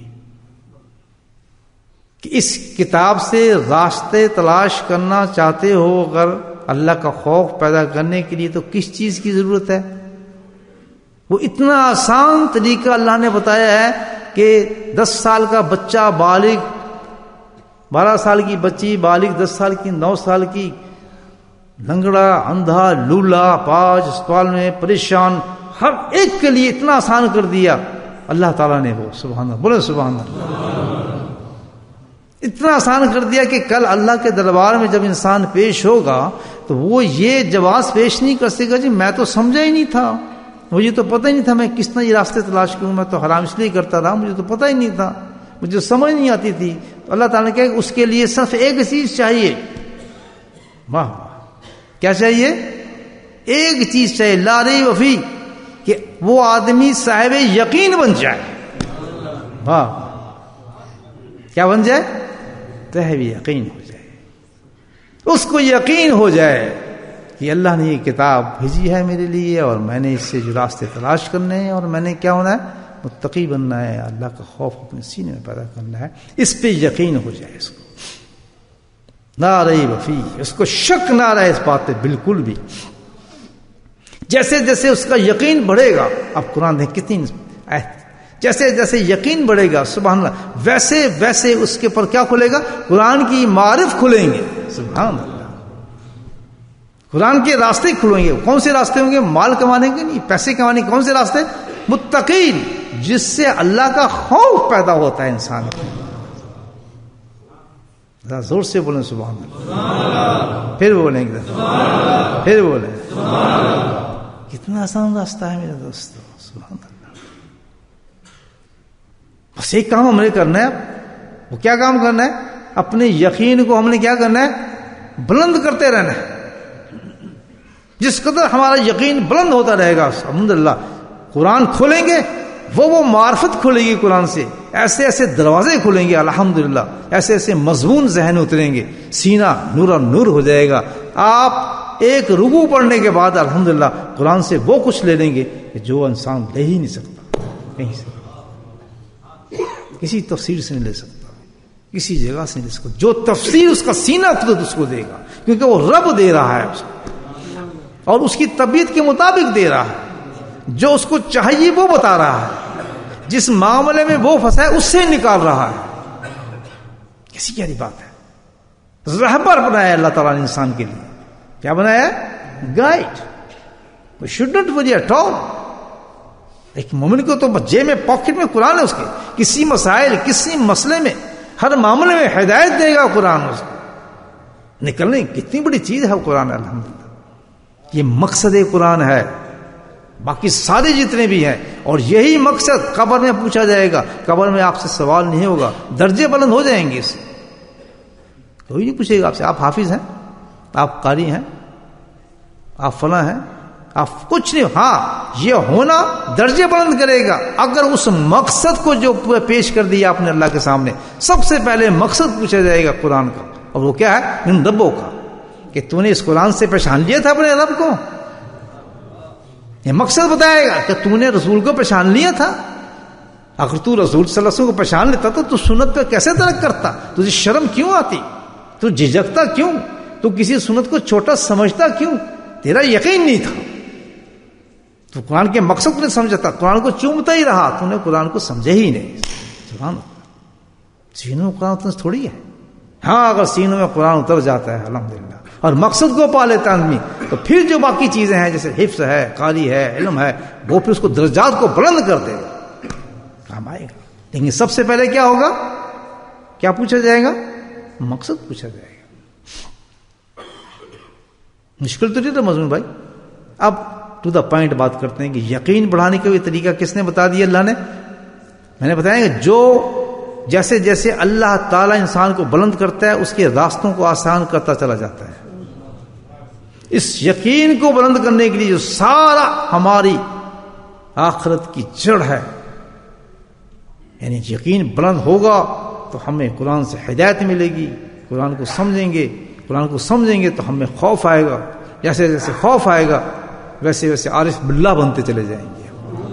کہ اس کتاب سے راستے تلاش کرنا چاہتے ہو اگر اللہ کا خوف پیدا کرنے کے لیے، تو کس چیز کی ضرورت ہے؟ وہ اتنا آسان طریقہ اللہ نے بتایا ہے کہ 10 سال کا بچہ بالغ، 12 سال کی بچی بالغ، 10 سال کی، 9 سال کی، لنگڑا، اندھا، لولا، پاج، اسپتال میں پریشان، ہر ایک کے لیے اتنا آسان کر دیا اللہ تعالیٰ نے. وہ سبحان اللہ، بولے سبحان اللہ. اتنا آسان کر دیا کہ کل اللہ کے دربار میں جب انسان پیش ہوگا تو وہ یہ جواز پیش نہیں کر سکے گا جی میں تو سمجھا ہی نہیں تھا، مجھے تو پتہ ہی نہیں تھا میں کس طرح یہ راستے تلاش کروں، میں تو حرام اس لیے کرتا رہا، مجھے تو پتہ ہی نہیں تھا، مجھے سمجھ نہیں آتی تھی. تو اللہ تعالیٰ نے کہا کہ اس کے لیے صرف ایک چیز چاہیے. واہ، کیا چاہیے؟ ایک چیز چاہیے، لا ریب فیہ، کہ وہ آدمی صاحب یقین بن جائے. واہ، کیا بن جائے؟ صاحب یقین ہو جائے، اس کو یقین ہو جائے کہ اللہ نے یہ کتاب بھیجی ہے میرے لیے، اور میں نے اس سے جو راستے تلاش کرنے ہیں، اور میں نے کیا ہونا ہے؟ متقی بننا ہے، اللہ کا خوف اپنے سینے میں پیدا کرنا ہے. اس پہ یقین ہو جائے، اس کو لا ریب فیہ، اس کو شک نہ رہے اس بات پہ بالکل بھی. جیسے جیسے اس کا یقین بڑھے گا، اب قرآن دیکھ کتنی جیسے جیسے یقین بڑھے گا، سبحان اللہ، ویسے ویسے اس کے پر کیا کھلے گا؟ قرآن کی معارف کھلیں گے. سبحان اللہ، قرآن کے راستے کھلیں گے. کون سے راستے ہوں گے؟ مال کمانے کے نہیں، پیسے کمانے کے. کون سے راستے؟ متقین، جس سے اللہ کا خوف پیدا ہوتا ہے انسان کو. ذرا زور سے بولیں سبحان اللہ. پھر بولیں گے، پھر بولیں. کتنا آسان راستہ ہے میرے دوستو. سبحان اللہ. بس ایک کام ہم نے کرنا ہے. وہ کیا کام کرنا ہے؟ اپنے یقین کو ہم نے کیا کرنا ہے؟ بلند کرتے رہنا ہے. جس قدر ہمارا یقین بلند ہوتا رہے گا، الحمدللہ قرآن کھولیں گے وہ معرفت کھلے گی قرآن سے، ایسے ایسے دروازے کھلیں گے الحمدللہ، ایسے ایسے مضمون ذہن اتریں گے، سینہ نور نور ہو جائے گا. آپ ایک رکوع پڑھنے کے بعد الحمدللہ قرآن سے وہ کچھ لے لیں گے کہ جو انسان لے ہی نہیں سکتا کہیں سے، کسی تفسیر سے نہیں لے سکتا، کسی جگہ سے نہیں لے سکتا. جو تفسیر اس کا سینہ خود اس کو دے گا، کیونکہ وہ رب دے رہا ہے اس کو، اور اس کی طبیعت کے مطابق دے رہا ہے. جو اس کو چاہیے وہ بتا رہا ہے، جس معاملے میں وہ پھنسا ہے اس سے نکال رہا ہے. کیسی پیاری بات ہے. رہبر بنایا اللہ تعالیٰ نے انسان کے لیے. کیا بنایا؟ Guide. We shouldn't worry at all. ایک مومن کو تو جیب میں پاکٹ میں قرآن ہے اس کے، کسی مسائل کسی مسئلے میں ہر معاملے میں ہدایت دے گا قرآن اس کو. نکلنے کتنی بڑی چیز ہے قرآن الحمدللہ. یہ مقصد قرآن ہے، باقی سارے جتنے بھی ہیں. اور یہی مقصد قبر میں پوچھا جائے گا. قبر میں آپ سے سوال نہیں ہوگا، درجے بلند ہو جائیں گے. اس سے کوئی نہیں پوچھے گا آپ سے آپ حافظ ہیں، آپ قاری ہیں، آپ فلاں ہیں، آپ کچھ نہیں. ہاں یہ ہونا درجے بلند کرے گا اگر اس مقصد کو جو پیش کر دیا آپ نے اللہ کے سامنے. سب سے پہلے مقصد پوچھا جائے گا قرآن کا، اور وہ کیا ہے؟ من ربوں کا، کہ تو نے اس قرآن سے پہچان لیا تھا اپنے رب کو. یہ مقصد بتائے گا کہ تو نے رسول کو پہچان لیا تھا. اگر تو رسول صلی اللہ علیہ وسلم کو پہچان لیتا تو سنت پہ کیسے ترک کرتا؟ تجھے شرم کیوں آتی؟ تو جھجکتا کیوں؟ تو کسی سنت کو چھوٹا سمجھتا کیوں؟ تیرا یقین نہیں تھا. تو قرآن کے مقصد کو نہیں سمجھتا، قرآن کو چومتا ہی رہا. تو نے قرآن کو سمجھے ہی نہیں. سبحان اللہ. سینوں میں قرآن اتنا تھوڑی ہے. ہاں اگر سینوں میں قرآن اتر جاتا ہے الحمدللہ اور مقصد کو پا لیتا آدمی، تو پھر جو باقی چیزیں ہیں جیسے حفظ ہے، قاری ہے، علم ہے، وہ پھر اس کو درجات کو بلند کر دے گا، کام آئے گا. لیکن سب سے پہلے کیا ہوگا؟ کیا پوچھا جائے گا؟ مقصد پوچھا جائے گا. مشکل تو نہیں تھا مضمون بھائی. اب ٹو دا پوائنٹ بات کرتے ہیں کہ یقین بڑھانے کا یہ طریقہ کس نے بتا دیا؟ اللہ نے. میں نے بتایا کہ جو جیسے جیسے اللہ تعالیٰ انسان کو بلند کرتا ہے اس کے راستوں کو آسان کرتا چلا جاتا ہے. اس یقین کو بلند کرنے کے لیے جو سارا ہماری آخرت کی جڑ ہے، یعنی یقین بلند ہوگا تو ہمیں قرآن سے ہدایت ملے گی. قرآن کو سمجھیں گے، قرآن کو سمجھیں گے تو ہمیں خوف آئے گا. جیسے جیسے خوف آئے گا ویسے ویسے عارف باللہ بنتے چلے جائیں گے.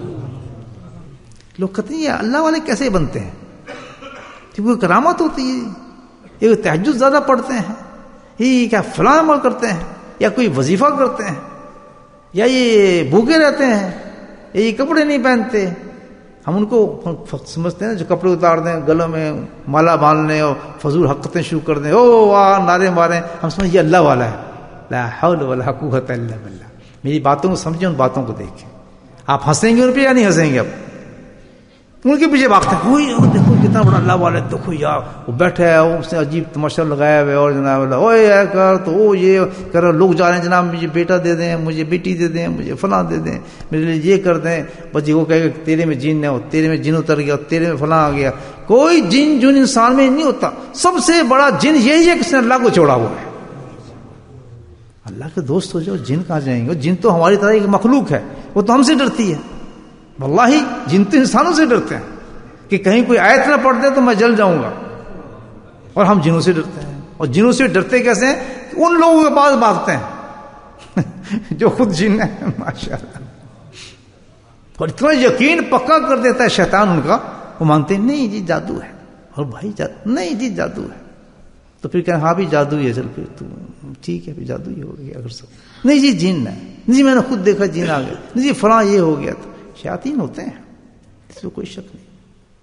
لوگ کہتے ہیں اللہ والے کیسے بنتے ہیں؟ کوئی کرامت ہوتی ہے، یہ تہجد زیادہ پڑھتے ہیں، یہ کیا فلاں عمل کرتے ہیں، یا کوئی وظیفہ کرتے ہیں، یا یہ بھوکے رہتے ہیں، یا یہ کپڑے نہیں پہنتے. ہم ان کو سمجھتے ہیں جو کپڑے اتار دیں، گلوں میں مالا باندھ لیں اور فضول حرکتیں شروع کر دیں، او واہ نعرے ماریں، ہم سمجھ یہ اللہ والا ہے. لا حول ولا قوت الا باللہ. میری باتوں کو سمجھیں، ان باتوں کو دیکھیں. آپ ہنسیں گے ان پہ یا نہیں ہنسیں گے؟ اب ان کے پیچھے بھاگتے ہیں، دیکھو کتنا بڑا اللہ والا ہے، دیکھو یار وہ بیٹھا ہے، اس نے عجیب تماشا لگایا ہوا ہے، اور جناب اوے کر تو وہ یہ کر، لوگ جا رہے ہیں جناب مجھے بیٹا دے دیں، مجھے بیٹی دے دیں، مجھے فلاں دے دیں، میرے لیے یہ کر دیں. بچے وہ کہے گا تیرے میں جن ہے، تیرے میں جن اتر گیا، تیرے میں فلاں آ گیا. کوئی جن جن انسان میں نہیں ہوتا. سب سے بڑا جن یہی ہے کہ اس نے اللہ کو چھوڑا ہوا ہے. اللہ کے دوست ہو جاؤ، جن کہاں جائیں گے؟ جن تو ہماری طرح ایک مخلوق ہے، وہ تو ہم سے ڈرتی ہے. واللہ جن تو انسانوں سے ڈرتے ہیں کہ کہیں کوئی آیت نہ پڑھ دے تو میں جل جاؤں گا، اور ہم جنوں سے ڈرتے ہیں. اور جنوں سے ڈرتے کیسے ہیں؟ ان لوگوں کے پاس بھاگتے ہیں جو خود جن ہے ماشاءاللہ. اور اتنا یقین پکا کر دیتا ہے شیطان ان کا، وہ مانتے ہیں نہیں جی جادو ہے. اور بھائی نہیں جی جادو ہے. تو پھر کہیں ہاں بھی جادو ہی ہے، چل پھر تو ٹھیک ہے، پھر جادو ہی ہو گیا. اگر سب نہیں جی جن ہے، جی میں نے خود دیکھا جن آ گیا، نہیں جی فلاں یہ ہو گیا. تو شیاطین ہوتے ہیں، اس میں کوئی شک نہیں.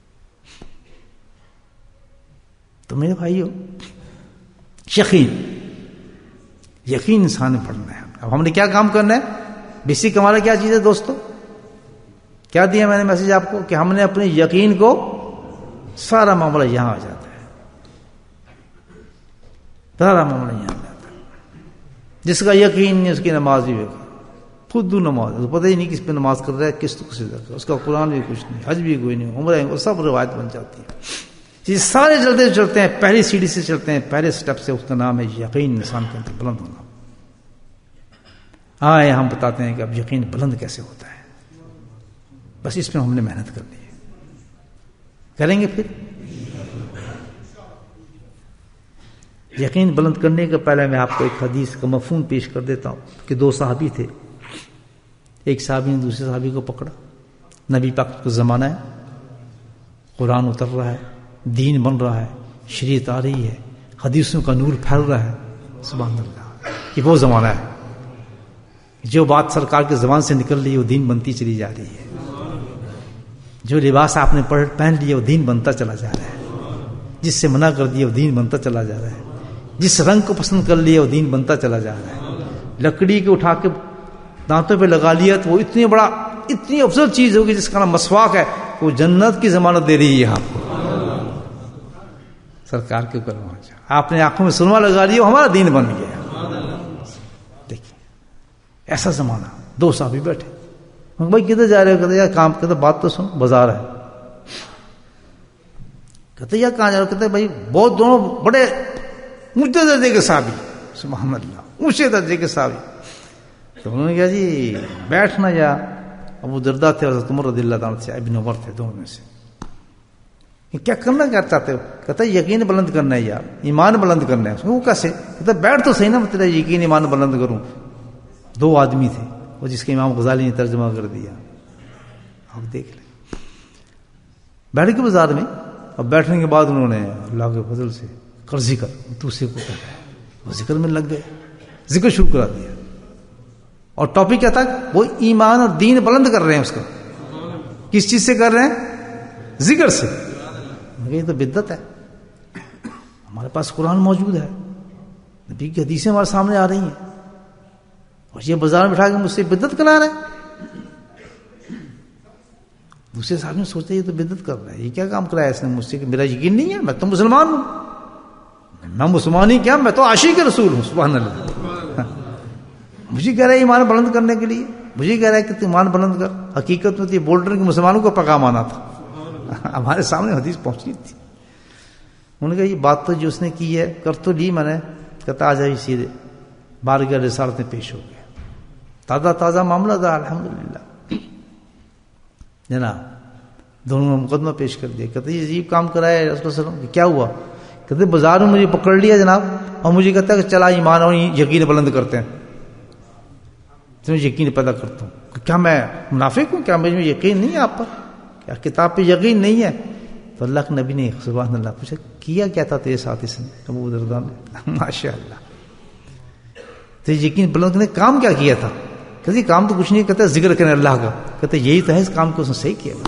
تو میرے بھائیو، یقین انسان نے پڑھنا ہے. اب ہم نے کیا کام کرنا ہے؟ بیسک ہمارا کیا چیز ہے دوستو؟ کیا دیا میں نے میسج آپ کو؟ کہ ہم نے اپنے یقین کو، سارا معاملہ یہاں آ جاتا ہے، سارا معاملہ یہاں آ جاتا ہے. جس کا یقین نہیں اس کی نماز بھی بیکار، خود نماز پتہ ہی نہیں کس پہ نماز کر رہا ہے، کس کو سجدہ کر رہا ہے، اس کا قرآن بھی کچھ نہیں، حج بھی کوئی نہیں، عمرہ وہ سب روایت بن جاتی ہے. یہ سارے جلدی چلتے ہیں، پہلی سیڑھی سے چلتے ہیں، پہلے سٹیپ سے. اس کا نام ہے یقین. انسان کے اندر بلند ہونا. آئے ہم بتاتے ہیں کہ اب یقین بلند کیسے ہوتا ہے. بس اس میں ہم نے محنت کرنی ہے. کریں گے پھر یقین بلند کرنے کے پہلے میں آپ کو ایک حدیث کا مفہوم پیش کر دیتا ہوں کہ 2 صحابی تھے. ایک صحابی نے دوسرے صحابی کو پکڑا. نبی پاک کا زمانہ ہے, قرآن اتر رہا ہے, دین بن رہا ہے, شریعت آ رہی ہے, حدیثوں کا نور پھیل رہا ہے. سبحان اللہ, یہ وہ زمانہ ہے جو بات سرکار کے زبان سے نکل رہی ہے وہ دین بنتی چلی جا رہی ہے. جو لباس آپ نے پہن لیا وہ دین بنتا چلا جا رہا ہے. جس سے منع کر دیا وہ دین بنتا چلا جا رہا ہے. جس رنگ کو پسند کر لیا وہ دین بنتا چلا جا رہا ہے. لکڑی کو اٹھا کے دانتوں پہ لگا لیا تو وہ اتنی افضل چیز ہوگی جس کا نام مسواک ہے, وہ جنت کی ضمانت دے رہی ہے آپ کو. سرکار کے اوپر پہنچا, آپ نے آنکھوں میں سرما لگا لیا, ہمارا دین بن گیا. دیکھیے ایسا زمانہ. 2 صحابی بیٹھے, بھائی کدھر جا رہے ہو؟ کہتے یار کام. کہتے بات تو سن, بازار ہے. کہتے یار کہاں جا رہے ہو؟ کہتے بھائی بہت دونوں بڑے اونچے درجے کے صحابی, سبحان اللہ, اونچے درجے کے صحابی. تو انہوں نے کہا جی بیٹھنا. یا ابو درداء تھے, حضرت عمر رضی اللہ عنہ سے, ابن عمر تھے, دونوں میں سے. کیا کرنا کیا چاہتے ہو؟ کہتا ہے یقین بلند کرنا ہے یار, ایمان بلند کرنا ہے. وہ کیسے؟ کہتا ہے بیٹھ تو صحیح نا, مطلب یقین ایمان بلند کروں. 2 آدمی تھے, وہ جس کے امام غزالی نے ترجمہ کر دیا. آپ دیکھ لیں, بیٹھ کے بازار میں. اب بیٹھنے کے بعد انہوں نے اللہ کے فضل سے کر ذکر دوسرے کو کہا, وہ ذکر میں لگ گئے, ذکر شروع کرا دیا. اور ٹاپک کیا تھا؟ وہ ایمان اور دین بلند کر رہے ہیں اس کا. کس چیز سے کر رہے ہیں؟ ذکر سے. یہ تو بدعت ہے. ہمارے پاس قرآن موجود ہے, نبی کی حدیثیں ہمارے سامنے آ رہی ہیں, اور یہ بازار میں بٹھا کے مجھ سے بدعت کرا رہا ہے. دوسرے صاحب نے سوچا یہ تو بدعت کر رہا ہے, یہ کیا کام کرایا اس نے مجھ سے کہ میرا یقین نہیں ہے, میں تو مسلمان ہوں. میں مسلمان ہی کیا, میں تو عاشق رسول ہوں. سبحان اللہ. مجھے کہہ رہا ہے ایمان بلند کرنے کے لیے, مجھے کہہ رہا ہے کہ تم ایمان بلند کر. حقیقت میں تو یہ بول رہے کہ مسلمانوں کو پیغام آنا تھا. ہمارے سامنے حدیث پہنچی تھی. انہوں نے کہا یہ بات تو جو اس نے کی ہے کر تو لی میں نے. کہتا آ جائیے سیدھے بارگاہ رسالت میں پیش ہو گیا. تازہ معاملہ تھا الحمدللہ. جناب دونوں نے مقدمہ پیش کر دیا. کہتے یہ عجیب کام کرایا رسول اللہ صلی اللہ علیہ وسلم. کیا ہوا؟ کہتے بازار میں مجھے پکڑ لیا جناب, اور مجھے کہتا ہے کہ چلا ایمان اور یقین بلند کرتے ہیں, تمہیں یقین پیدا کرتا ہوں. کیا میں منافق ہوں؟ کیا مجھے یقین نہیں ہے آپ پر؟ کیا کتاب پہ یقین نہیں ہے؟ تو اللہ کے نبی نے سبحان اللہ پوچھا کیا کیا تھا تیرے ساتھ اس نے؟ ابو درداء نے ماشاء اللہ تیرے یقین بلند کرنے کام کیا کیا تھا؟ کہتے کام تو کچھ نہیں. کہتے ذکر کرنے اللہ کا. کہتے یہی تو ہے اس کام کو اس نے صحیح کیا.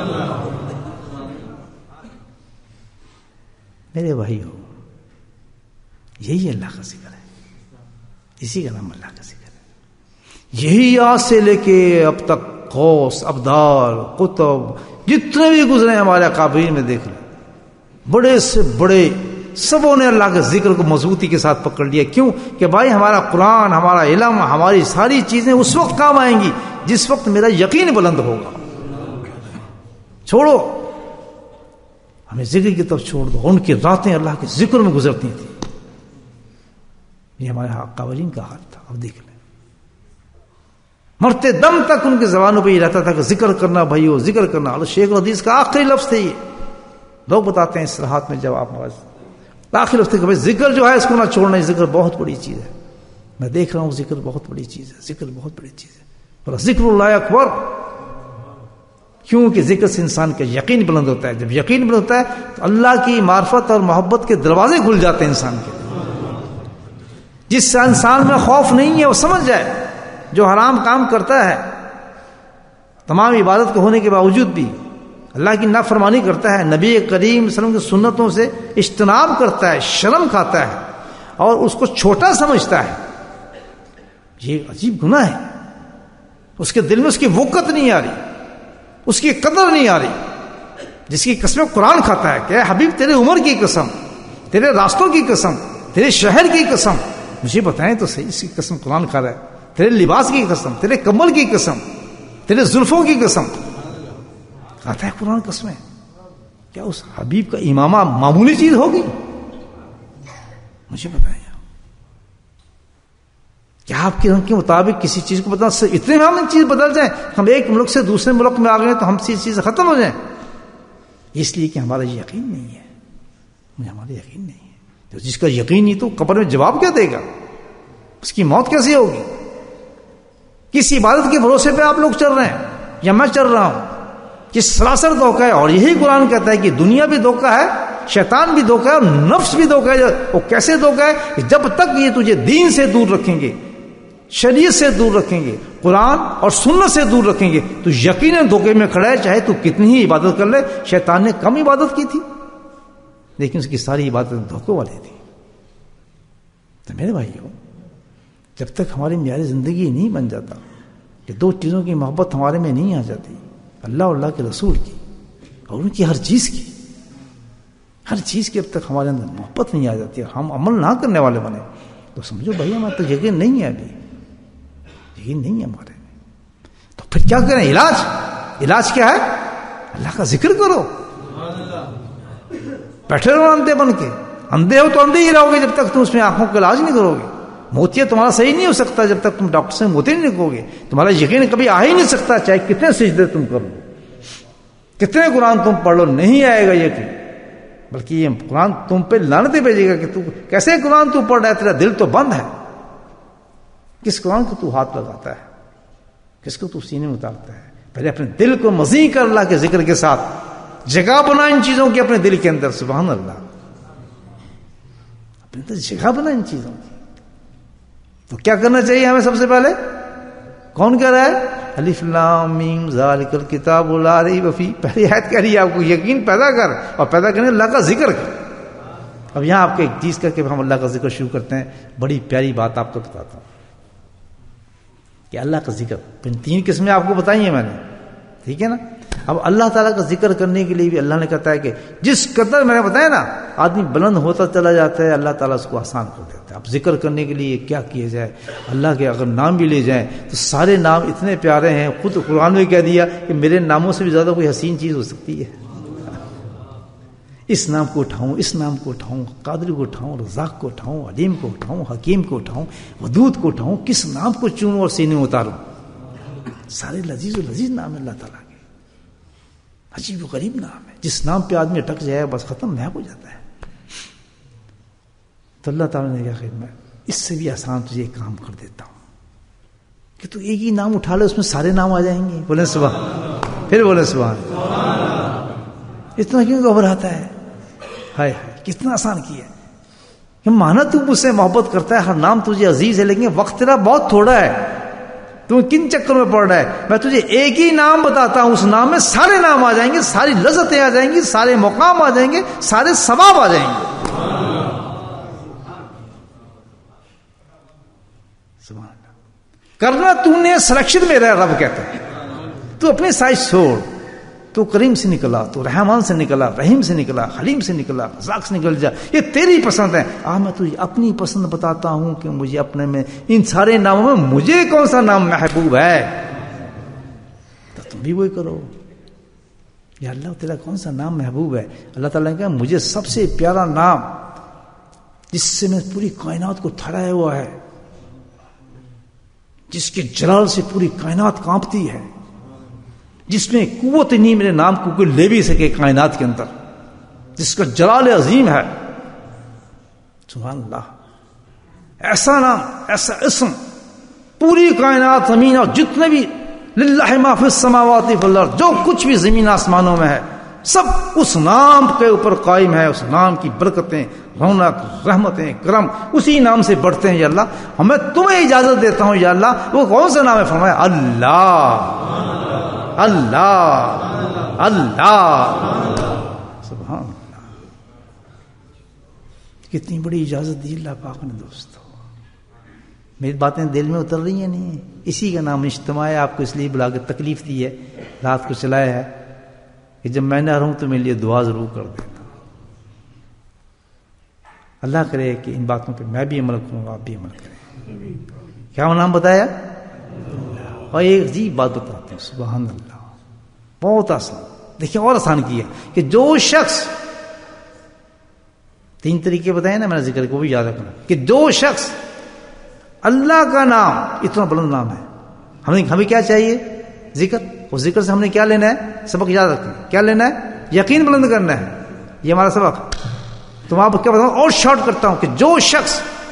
میرے بھائی ہو, یہی اللہ کا ذکر ہے, اسی کا نام اللہ کا ذکر ہے. یہی آج سے لے کے اب تک غوث, ابدال, قطب جتنے بھی گزرے ہمارے اکابرین میں دیکھ لیں, بڑے سے بڑے سبوں نے اللہ کے ذکر کو مضبوطی کے ساتھ پکڑ لیا. کیوں کہ بھائی ہمارا قرآن, ہمارا علم, ہماری ساری چیزیں اس وقت کام آئیں گی جس وقت میرا یقین بلند ہوگا. چھوڑو ہمیں ذکر کی طرف چھوڑ دو. ان کی راتیں اللہ کے ذکر میں گزرتی تھیں. یہ ہمارے اکابرین کا حال تھا. اب دیکھ لیں مرتے دم تک ان کی زبانوں پہ یہ رہتا تھا کہ ذکر کرنا بھائیو, ذکر کرنا. اور شیخ الحدیث کا آخری لفظ تھے یہ. لوگ بتاتے ہیں اصلاحات میں جب آپ آخری لفظ تھے کہ بھائی ذکر جو ہے اس کو نہ چھوڑنا. ذکر بہت بڑی چیز ہے. میں دیکھ رہا ہوں ذکر بہت بڑی چیز ہے. ذکر بہت بڑی چیز ہے. اور ذکر اللہ اکبر. کیونکہ ذکر سے انسان کا یقین بلند ہوتا ہے. جب یقین بلند ہوتا ہے تو اللہ کی معرفت اور محبت کے دروازے کھل جاتے ہیں انسان کے. جس سے انسان میں خوف نہیں ہے وہ سمجھ جائے جو حرام کام کرتا ہے تمام عبادت کے ہونے کے باوجود بھی اللہ کی نافرمانی کرتا ہے, نبی کریم صلی اللہ علیہ وسلم کی سنتوں سے اجتناب کرتا ہے, شرم کھاتا ہے اور اس کو چھوٹا سمجھتا ہے, یہ عجیب گناہ ہے. اس کے دل میں اس کی وقت نہیں آ رہی, اس کی قدر نہیں آ رہی. جس کی قسم قرآن کھاتا ہے کہ اے حبیب تیرے عمر کی قسم, تیرے راستوں کی قسم, تیرے شہر کی قسم, مجھے بتائیں تو صحیح اس کی قسم قرآن کھا رہا ہے. تیرے لباس کی قسم, تیرے کمل کی قسم, تیرے زلفوں کی قسم کہتا ہے قرآن قسم ہے. کیا اس حبیب کا امامہ معمولی چیز ہوگی؟ مجھے بتائیں کیا آپ کے رنگ کے مطابق کسی چیز کو بدلنا، اتنے میں ہم ان چیز بدل جائیں، ہم ایک ملک سے دوسرے ملک میں آ گئے تو ہم سے چیزیں ختم ہو جائیں، اس لیے کہ ہمارا یقین نہیں ہے، ہمارا یقین نہیں ہے. تو جس کا یقین نہیں تو قبر میں جواب کیا دے گا؟ اس کی موت کیسے ہوگی؟ کس عبادت کے بھروسے پہ آپ لوگ چل رہے ہیں یا میں چل رہا ہوں؟ یہ سراسر دھوکہ ہے. اور یہی قرآن کہتا ہے کہ دنیا بھی دھوکہ ہے، شیطان بھی دھوکہ ہے، اور نفس بھی دھوکہ ہے. وہ کیسے دھوکہ ہے؟ کہ جب تک یہ تجھے دین سے دور رکھیں گے، شریعت سے دور رکھیں گے، قرآن اور سنت سے دور رکھیں گے، تو یقیناً دھوکے میں کھڑا ہے. چاہے تو کتنی ہی عبادت کر لے. شیطان نے کم عبادت کی تھی لیکن اس کی ساری عبادتیں دھوکے والی تھی. تو میرے بھائیوں، جب تک ہماری معیار زندگی نہیں بن جاتا کہ دو چیزوں کی محبت ہمارے میں نہیں آ جاتی، اللہ اور اللہ کے رسول کی اور ان کی ہر چیز کی، ہر چیز کی، اب تک ہمارے اندر محبت نہیں آ جاتی اور ہم عمل نہ کرنے والے بنے، تو سمجھو بھائی ہمارا تو یقین نہیں ہے، ابھی یقین نہیں ہے ہمارے میں. تو پھر کیا کریں؟ علاج کیا ہے؟ اللہ کا ذکر کرو. بیٹھے رہو اندھے بن کے، اندھے ہو تو اندھے ہی رہو گے جب تک تم اس میں آنکھوں کا علاج نہیں کرو گے. موتیہ تمہارا صحیح نہیں ہو سکتا جب تک تم ڈاکٹر سے موتی نہیں لکھو گے. تمہارا یقین کبھی آ ہی نہیں سکتا، چاہے کتنے سجدے تم کر لو، کتنے قرآن تم پڑھ لو، نہیں آئے گا یقین. بلکہ یہ قرآن تم پہ لعنتیں بھیجے گا کہ تو کیسے قرآن تو پڑھ رہا ہے، تیرا دل تو بند ہے. کس قرآن کو تو ہاتھ لگاتا ہے، کس کو تو سینے میں اتارتا ہے؟ پہلے اپنے دل کو مزید کر اللہ کے ذکر کے ساتھ جگہ بنا ان چیزوں کی اپنے دل کے اندر. سبحان اللہ، اپنے اندر جگہ بنا ان چیزوں کی. تو کیا کرنا چاہیے ہمیں؟ سب سے پہلے کون کہہ رہا ہے؟ الف لام میم ذالک الکتاب لا ریب فیہ. پہلی آیت کہہ رہی ہے آپ کو یقین پیدا کر، اور پیدا کرنے اللہ کا ذکر کر. اب یہاں آپ کو ایک چیز کر کے ہم اللہ کا ذکر شروع کرتے ہیں. بڑی پیاری بات آپ کو بتاتا ہوں کہ اللہ کا ذکر تین قسمیں آپ کو بتائی ہیں میں نے، ٹھیک ہے نا. اب اللہ تعالیٰ کا ذکر کرنے کے لیے بھی اللہ نے کہتا ہے کہ جس قدر میں نے بتایا نا آدمی بلند ہوتا چلا جاتا ہے، اللہ تعالیٰ اس کو آسان کر دیتا ہے. اب ذکر کرنے کے لیے کیا کیا جائے؟ اللہ کے اگر نام بھی لے جائیں تو سارے نام اتنے پیارے ہیں. خود قرآن میں کہہ دیا کہ میرے ناموں سے بھی زیادہ کوئی حسین چیز ہو سکتی ہے. اس نام کو اٹھاؤں، اس نام کو اٹھاؤں، قادر کو اٹھاؤں، رزاق کو اٹھاؤں، علیم کو اٹھاؤں، حکیم کو اٹھاؤں، ودود کو اٹھاؤں، کس نام کو چنوں اور سینے میں اتاروں؟ سارے لذیذ و لذیذ نام ہے اللہ تعالیٰ کے، عجیب و غریب نام ہے. جس نام پہ آدمی اٹک جائے بس ختم محب ہو جاتا ہے. تو اللہ تعالیٰ نے کیا خدمت، اس سے بھی آسان تجھے ایک کام کر دیتا ہوں کہ تو ایک ہی نام اٹھا لے، اس میں سارے نام آ جائیں گے. بولے سبحان، پھر بولے سبحان. اتنا کیوں گھبراتا ہے؟ ہائے ہائے کتنا آسان کیا ہے کہ مانا تو مجھ سے محبت کرتا ہے، ہر نام تجھے عزیز ہے، لیکن وقت تیرا بہت تھوڑا ہے، تم کن چکر میں پڑ رہا ہے؟ میں تجھے ایک ہی نام بتاتا ہوں، اس نام میں سارے نام آ جائیں گے، ساری لذتیں آ جائیں گی، سارے مقام آ جائیں گے، سارے ثواب آ جائیں گے. سبحان اللہ. کرنا تو نے سلیکشن میں رہ، رب کہتا ہے تو اپنی سائز چھوڑ. تو کریم سے نکلا، تو رحمان سے نکلا، رحیم سے نکلا، حلیم سے نکلا، رزاق سے نکل جا. یہ تیری پسند ہے. میں تجھے اپنی پسند بتاتا ہوں کہ مجھے اپنے میں ان سارے ناموں میں مجھے کون سا نام محبوب ہے، تو تم بھی وہی کرو. یا اللہ تیرا کون سا نام محبوب ہے؟ اللہ تعالیٰ نے کہا مجھے سب سے پیارا نام جس سے میں پوری کائنات کو ٹھہرایا ہوا ہے، جس کے جلال سے پوری کائنات کانپتی ہے، جس میں قوت نہیں میرے نام کو کوئی لے بھی سکے کائنات کے اندر، جس کا جلال عظیم ہے. سبحان اللہ. ایسا نام، ایسا اسم، پوری کائنات زمین اور جتنے بھی للہ ما فی السماوات والارض، جو کچھ بھی زمین آسمانوں میں ہے سب اس نام کے اوپر قائم ہے. اس نام کی برکتیں، رونق، رحمتیں، کرم اسی نام سے بڑھتے ہیں. یا اللہ میں تمہیں اجازت دیتا ہوں، یا اللہ وہ کون سا نام ہے؟ فرمایا اللہ اللہ اللہ. سبحان اللہ. کتنی بڑی اجازت دی اللہ پاک نے. دوستو میری باتیں دل میں اتر رہی ہیں نہیں؟ اسی کا نام اجتماع ہے. آپ کو اس لیے بلا کے تکلیف دی ہے، رات کو چلایا ہے کہ جب میں نہ رہوں تو میرے لیے دعا ضرور کر دینا. اللہ کرے کہ ان باتوں پہ میں بھی عمل کروں، آپ بھی عمل کریں. کیا نام بتایا؟ اور ایک عجیب بات بتاتے ہیں. سبحان اللہ. بہت آسان. دیکھیں اور آسان کیا کہ جو شخص، تین طریقے بتائے نا میں نے ذکر کو بھی یاد رکھنا، کہ جو شخص اللہ کا نام اتنا بلند نام ہے. ہمیں کیا چاہیے؟ ذکر. اور ذکر سے ہم نے کیا لینا ہے؟ سبق یاد رکھنا ہے. کیا لینا ہے؟ یقین بلند کرنا ہے. یہ ہمارا سبق. تو میں آپ کو کیا بتاؤں اور شارٹ کرتا ہوں کہ جو شخص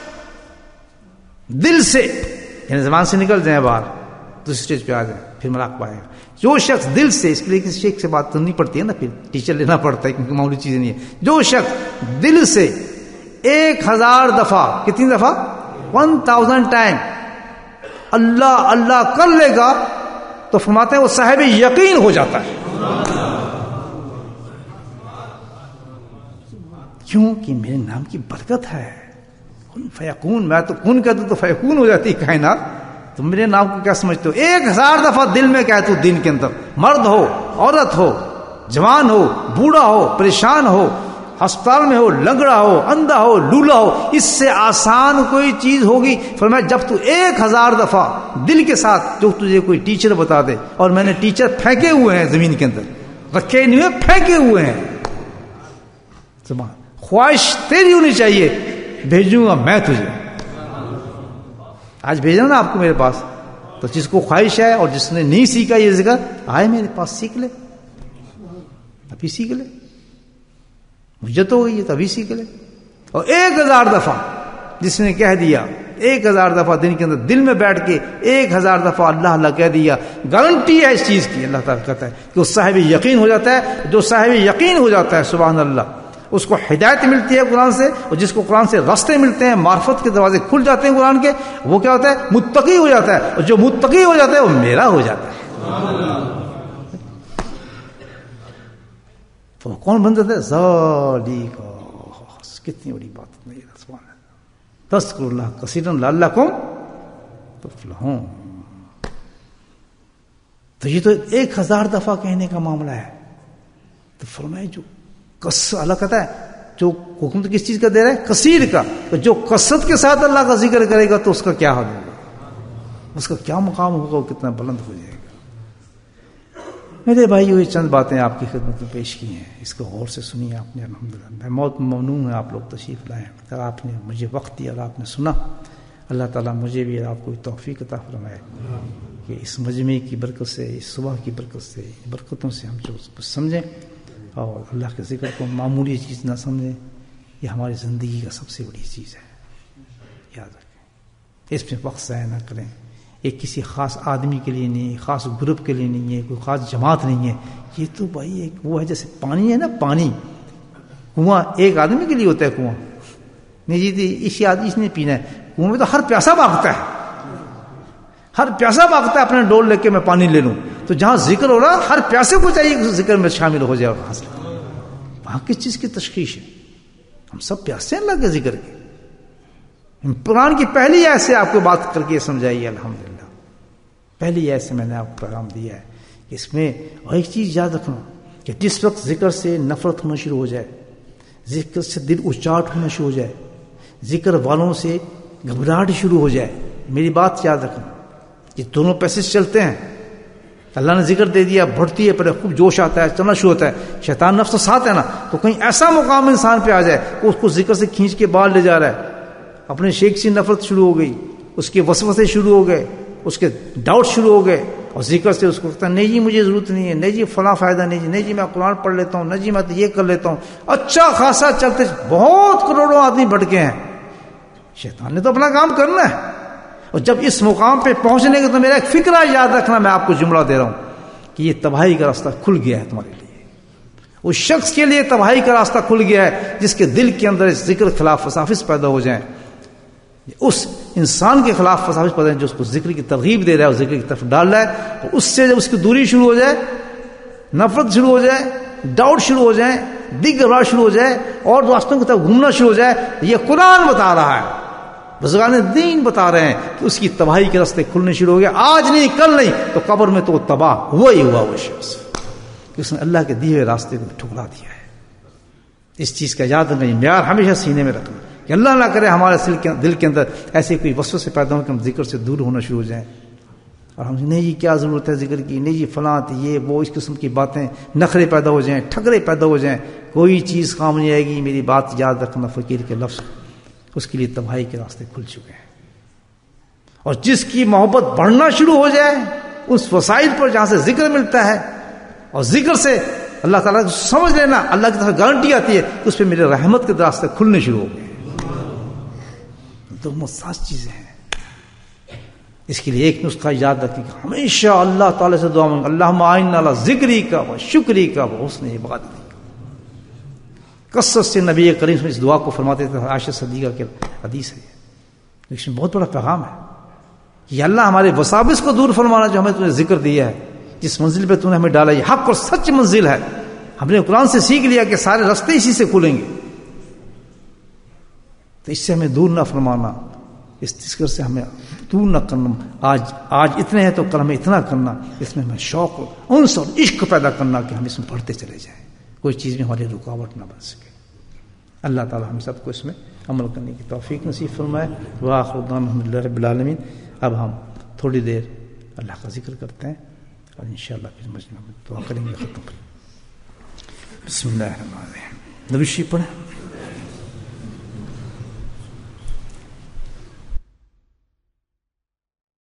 دل سے یعنی زبان سے نکل جائیں باہر دوسری اسٹیج پہ آ جائیں پھر مراق پائے گا. جو شخص دل سے, اس کے لیے کسی شیخ سے بات کرنی پڑتی ہے نا, پھر ٹیچر لینا پڑتا ہے کیونکہ معمولی چیزیں نہیں ہے. جو شخص دل سے 1000 دفعہ, کتنی دفعہ؟ 1000 ٹائم اللہ اللہ کر لے گا تو فرماتے ہیں وہ صاحب یقین ہو جاتا ہے. کیوں کہ میرے نام کی برکت ہے. کن فیکون, میں تو کن کہتا تو فیکون ہو جاتی کائنات. تم میرے نام کو کیا سمجھتے ہو؟ 1000 دفعہ دل میں کہتے ہو, دن کے اندر, مرد ہو, عورت ہو, جوان ہو, بوڑھا ہو, پریشان ہو, ہسپتال میں ہو, لنگڑا ہو, اندھا ہو, لولا ہو, اس سے آسان کوئی چیز ہوگی؟ فرمایا جب تو 1000 دفعہ دل کے ساتھ, جو تجھے کوئی ٹیچر بتا دے, اور میں نے ٹیچر پھینکے ہوئے ہیں زمین کے اندر, رکھے نہیں ہوئے, پھینکے ہوئے ہیں. خواہش تیری ہونی چاہیے, بھیجوں گا میں تجھے. آج بھیجا نا آپ کو میرے پاس, تو جس کو خواہش ہے اور جس نے نہیں سیکھا یہ ذکر, آئے میرے پاس سیکھ لے, ابھی سیکھ لے. مجھے تو ہوئی ہے تو ابھی سیکھ لے. اور 1000 دفعہ جس نے کہہ دیا, 1000 دفعہ دن کے اندر دل میں بیٹھ کے 1000 دفعہ اللہ اللہ کہہ دیا, گارنٹی ہے اس چیز کی. اللہ تعالیٰ کہتا ہے کہ وہ صاحب یقین ہو جاتا ہے. جو صاحب یقین ہو جاتا ہے سبحان اللہ, اس کو ہدایت ملتی ہے قرآن سے, اور جس کو قرآن سے راستے ملتے ہیں, معرفت کے دروازے کھل جاتے ہیں قرآن کے, وہ کیا ہوتا ہے؟ متقی ہو جاتا ہے. اور جو متقی ہو جاتا ہے وہ میرا ہو جاتا ہے. تو کون بن جاتا ہے؟ ذالک. کتنی بڑی بات نہیں ہے. سبحان اللہ. تذکروا اللہ کثیرا لعلکم تفلحون. تو یہ تو 1000 دفعہ کہنے کا معاملہ ہے. تو فرمائے جو اللہ کہتا ہے جو حکم تو کس چیز کا دے رہا ہے؟ کثیر کا. تو جو کثرت کے ساتھ اللہ کا ذکر کرے گا تو اس کا کیا حال ہوگا, اس کا کیا مقام ہوگا, وہ کتنا بلند ہو جائے گا. میرے بھائی یہ چند باتیں آپ کی خدمت میں پیش کی ہیں, اس کو غور سے سنیے آپ نے. الحمدللہ میں بہت ممنون ہوں آپ لوگ تشریف لائے, اگر آپ نے مجھے وقت دیا اور آپ نے سنا. اللہ تعالیٰ مجھے بھی آپ کو توفیق عطا فرمائے کہ اس مجمع کی برکت سے, اس صبح کی برکت سے, برکتوں سے ہم جو سمجھیں اور اللہ کے ذکر کو معمولی چیز نہ سمجھیں. یہ ہماری زندگی کا سب سے بڑی چیز ہے, یاد رکھیں. اس میں وقت ضائع نہ کریں. یہ کسی خاص آدمی کے لیے نہیں, خاص گروپ کے لیے نہیں ہے, کوئی خاص جماعت نہیں ہے. یہ تو بھائی ایک وہ ہے جیسے پانی ہے نا, پانی کنواں ایک آدمی کے لیے ہوتا ہے. کنواں نہیں جی اسی آدمی اس نے پینا ہے. کنویں میں تو ہر پیاسا بھاگتا ہے, ہر پیاسا بھاگتا ہے اپنے ڈول لے کے میں پانی لے لوں. تو جہاں ذکر ہو رہا ہر پیاسے کو چاہیے کہ ذکر میں شامل ہو جائے. اور وہاں کس چیز کی تشخیص ہے؟ ہم سب پیاسے ہیں اللہ کے ذکر کے. قرآن کی پہلی آیت سے آپ کو بات کر کے سمجھائیے. الحمدللہ پہلی آیت سے میں نے آپ کو پیغام دیا ہے. اس میں اور ایک چیز یاد رکھنا کہ جس وقت ذکر سے نفرت ہونا شروع ہو جائے, ذکر سے دل اچاٹ ہونا شروع ہو جائے, ذکر والوں سے گھبراہٹ شروع ہو جائے, میری بات یاد رکھنا. یہ دونوں پیسے چلتے ہیں. اللہ نے ذکر دے دیا, بڑھتی ہے, پہلے خوب جوش آتا ہے, چلنا شروع ہوتا ہے. شیطان نفس تو ساتھ ہے نا, تو کہیں ایسا مقام انسان پہ آ جائے کہ اس کو ذکر سے کھینچ کے باہر لے جا رہا ہے. اپنے شیخ سے نفرت شروع ہو گئی, اس کے وسوسے شروع ہو گئے, اس کے ڈاؤٹ شروع ہو گئے, اور ذکر سے اس کو کہتا ہے نہیں جی مجھے ضرورت نہیں ہے, نہیں جی فلاں فائدہ نہیں جی, نہیں جی میں قرآن پڑھ لیتا ہوں, نہیں جی میں تو یہ کر لیتا ہوں. اچھا خاصا چلتے بہت کروڑوں آدمی بھٹکے ہیں. شیطان نے تو اپنا کام کرنا ہے. اور جب اس مقام پہ پہنچنے کا تو میرا ایک فکرہ یاد رکھنا, میں آپ کو جملہ دے رہا ہوں کہ یہ تباہی کا راستہ کھل گیا ہے تمہارے لیے. اس شخص کے لیے تباہی کا راستہ کھل گیا ہے جس کے دل کے اندر ذکر خلاف فسافس پیدا ہو جائیں. اس انسان کے خلاف فسافس پیدا جو اس کو ذکر کی ترغیب دے رہا ہے اور ذکر کی طرف ڈال رہا ہے, اور اس سے جب اس کی دوری شروع ہو جائے, نفرت شروع ہو جائے, ڈاؤٹ شروع ہو جائے, دل گھبراہٹ شروع ہو جائے, اور راستوں کی طرف گھومنا شروع ہو جائے. یہ قرآن بتا رہا ہے, بزرگان دین بتا رہے ہیں کہ اس کی تباہی کے راستے کھلنے شروع ہو گئے. آج نہیں کل نہیں تو قبر میں تو وہ تباہ ہوا ہی ہوا وہ شخص, اس نے اللہ کے دیے ہوئے راستے کو ٹھکرا دیا ہے. اس چیز کا یاد رکھنا, معیار ہمیشہ سینے میں رکھنا کہ اللہ نہ کرے ہمارے دل کے اندر ایسے کوئی وسوسے پیدا ہو کہ ہم ذکر سے دور ہونا شروع ہو جائیں, اور ہم نہیں جی کیا ضرورت ہے ذکر کی, نہیں جی فلاں یہ وہ, اس قسم کی باتیں, نخرے پیدا ہو جائیں, ٹھگرے پیدا ہو جائیں, کوئی چیز کام نہیں آئے گی. میری بات یاد رکھنا, فقیر کے لفظ, اس کے لیے تباہی کے راستے کھل چکے ہیں. اور جس کی محبت بڑھنا شروع ہو جائے اس وسائل پر جہاں سے ذکر ملتا ہے اور ذکر سے اللہ تعالیٰ کو سمجھ لینا، اللہ کی طرف گارنٹی آتی ہے کہ اس پہ میرے رحمت کے راستے کھلنے شروع ہو گئے. تو مساس چیزیں ہیں. اس کے لیے ایک نسخہ یاد رکھیں کہ ہمیشہ اللہ تعالیٰ سے دعا مانگ، اللہم اعنا علی ذکری کا و شکری کا و حسن عبادتی کا. کثرت سے نبی کریم اس دعا کو فرماتے تھے. عائشہ صدیقہ کے حدیث ہے، اس میں بہت بڑا پیغام ہے کہ اللہ ہمارے وساوس کو دور فرمانا جو ہمیں تم نے ذکر دیا ہے، جس منزل پہ تم نے ہمیں ڈالا، یہ حق اور سچ منزل ہے. ہم نے قرآن سے سیکھ لیا کہ سارے راستے اسی سے کھلیں گے، تو اس سے ہمیں دور نہ فرمانا، اس ذکر سے ہمیں دور نہ کرنا. آج اتنے ہیں تو کل ہمیں اتنا کرنا، اس میں ہمیں شوق انس اور عشق پیدا کرنا کہ ہم اس میں پڑھتے چلے جائیں، کوئی چیز میں ہماری رکاوٹ نہ بن سکے. اللہ تعالی ہم سب کو اس میں عمل کرنے کی توفیق نصیب فرمائے. وآخر دعوانا الحمدللہ رب العالمین. اب ہم تھوڑی دیر اللہ کا ذکر کرتے ہیں اور انشاءاللہ پھر مجمع میں دعا کریں گے. ختم. بسم اللہ الرحمن الرحیم. نبی شریف پڑھیں.